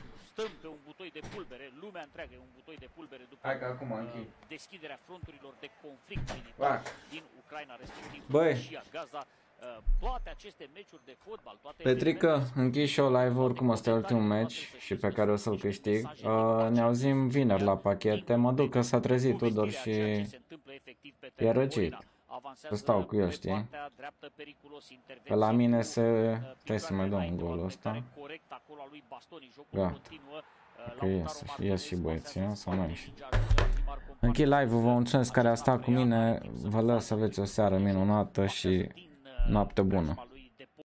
stăm pe un butoi de pulbere, lumea întreagă e un butoi de pulbere după Hai că acum închid. deschiderea fronturilor de conflict militar Vac. din Ucraina, respectiv Băi. Fâșia, Gaza. Toate aceste meciuri de fotbal, toate Petrică, închid și eu live oricum ăsta e ultimul match și pe care o să-l câștig. Ne auzim vineri la pachete, mă duc că s-a trezit Tudor și e răcit. Să stau cu el, știi? Că la mine trebuie să mai dau un gol ăsta. Da. Că ies și băieții, sau nu ieși. Închid live-ul, vă mulțumesc care a stat cu mine, vă las să aveți o seară minunată și noapte bună.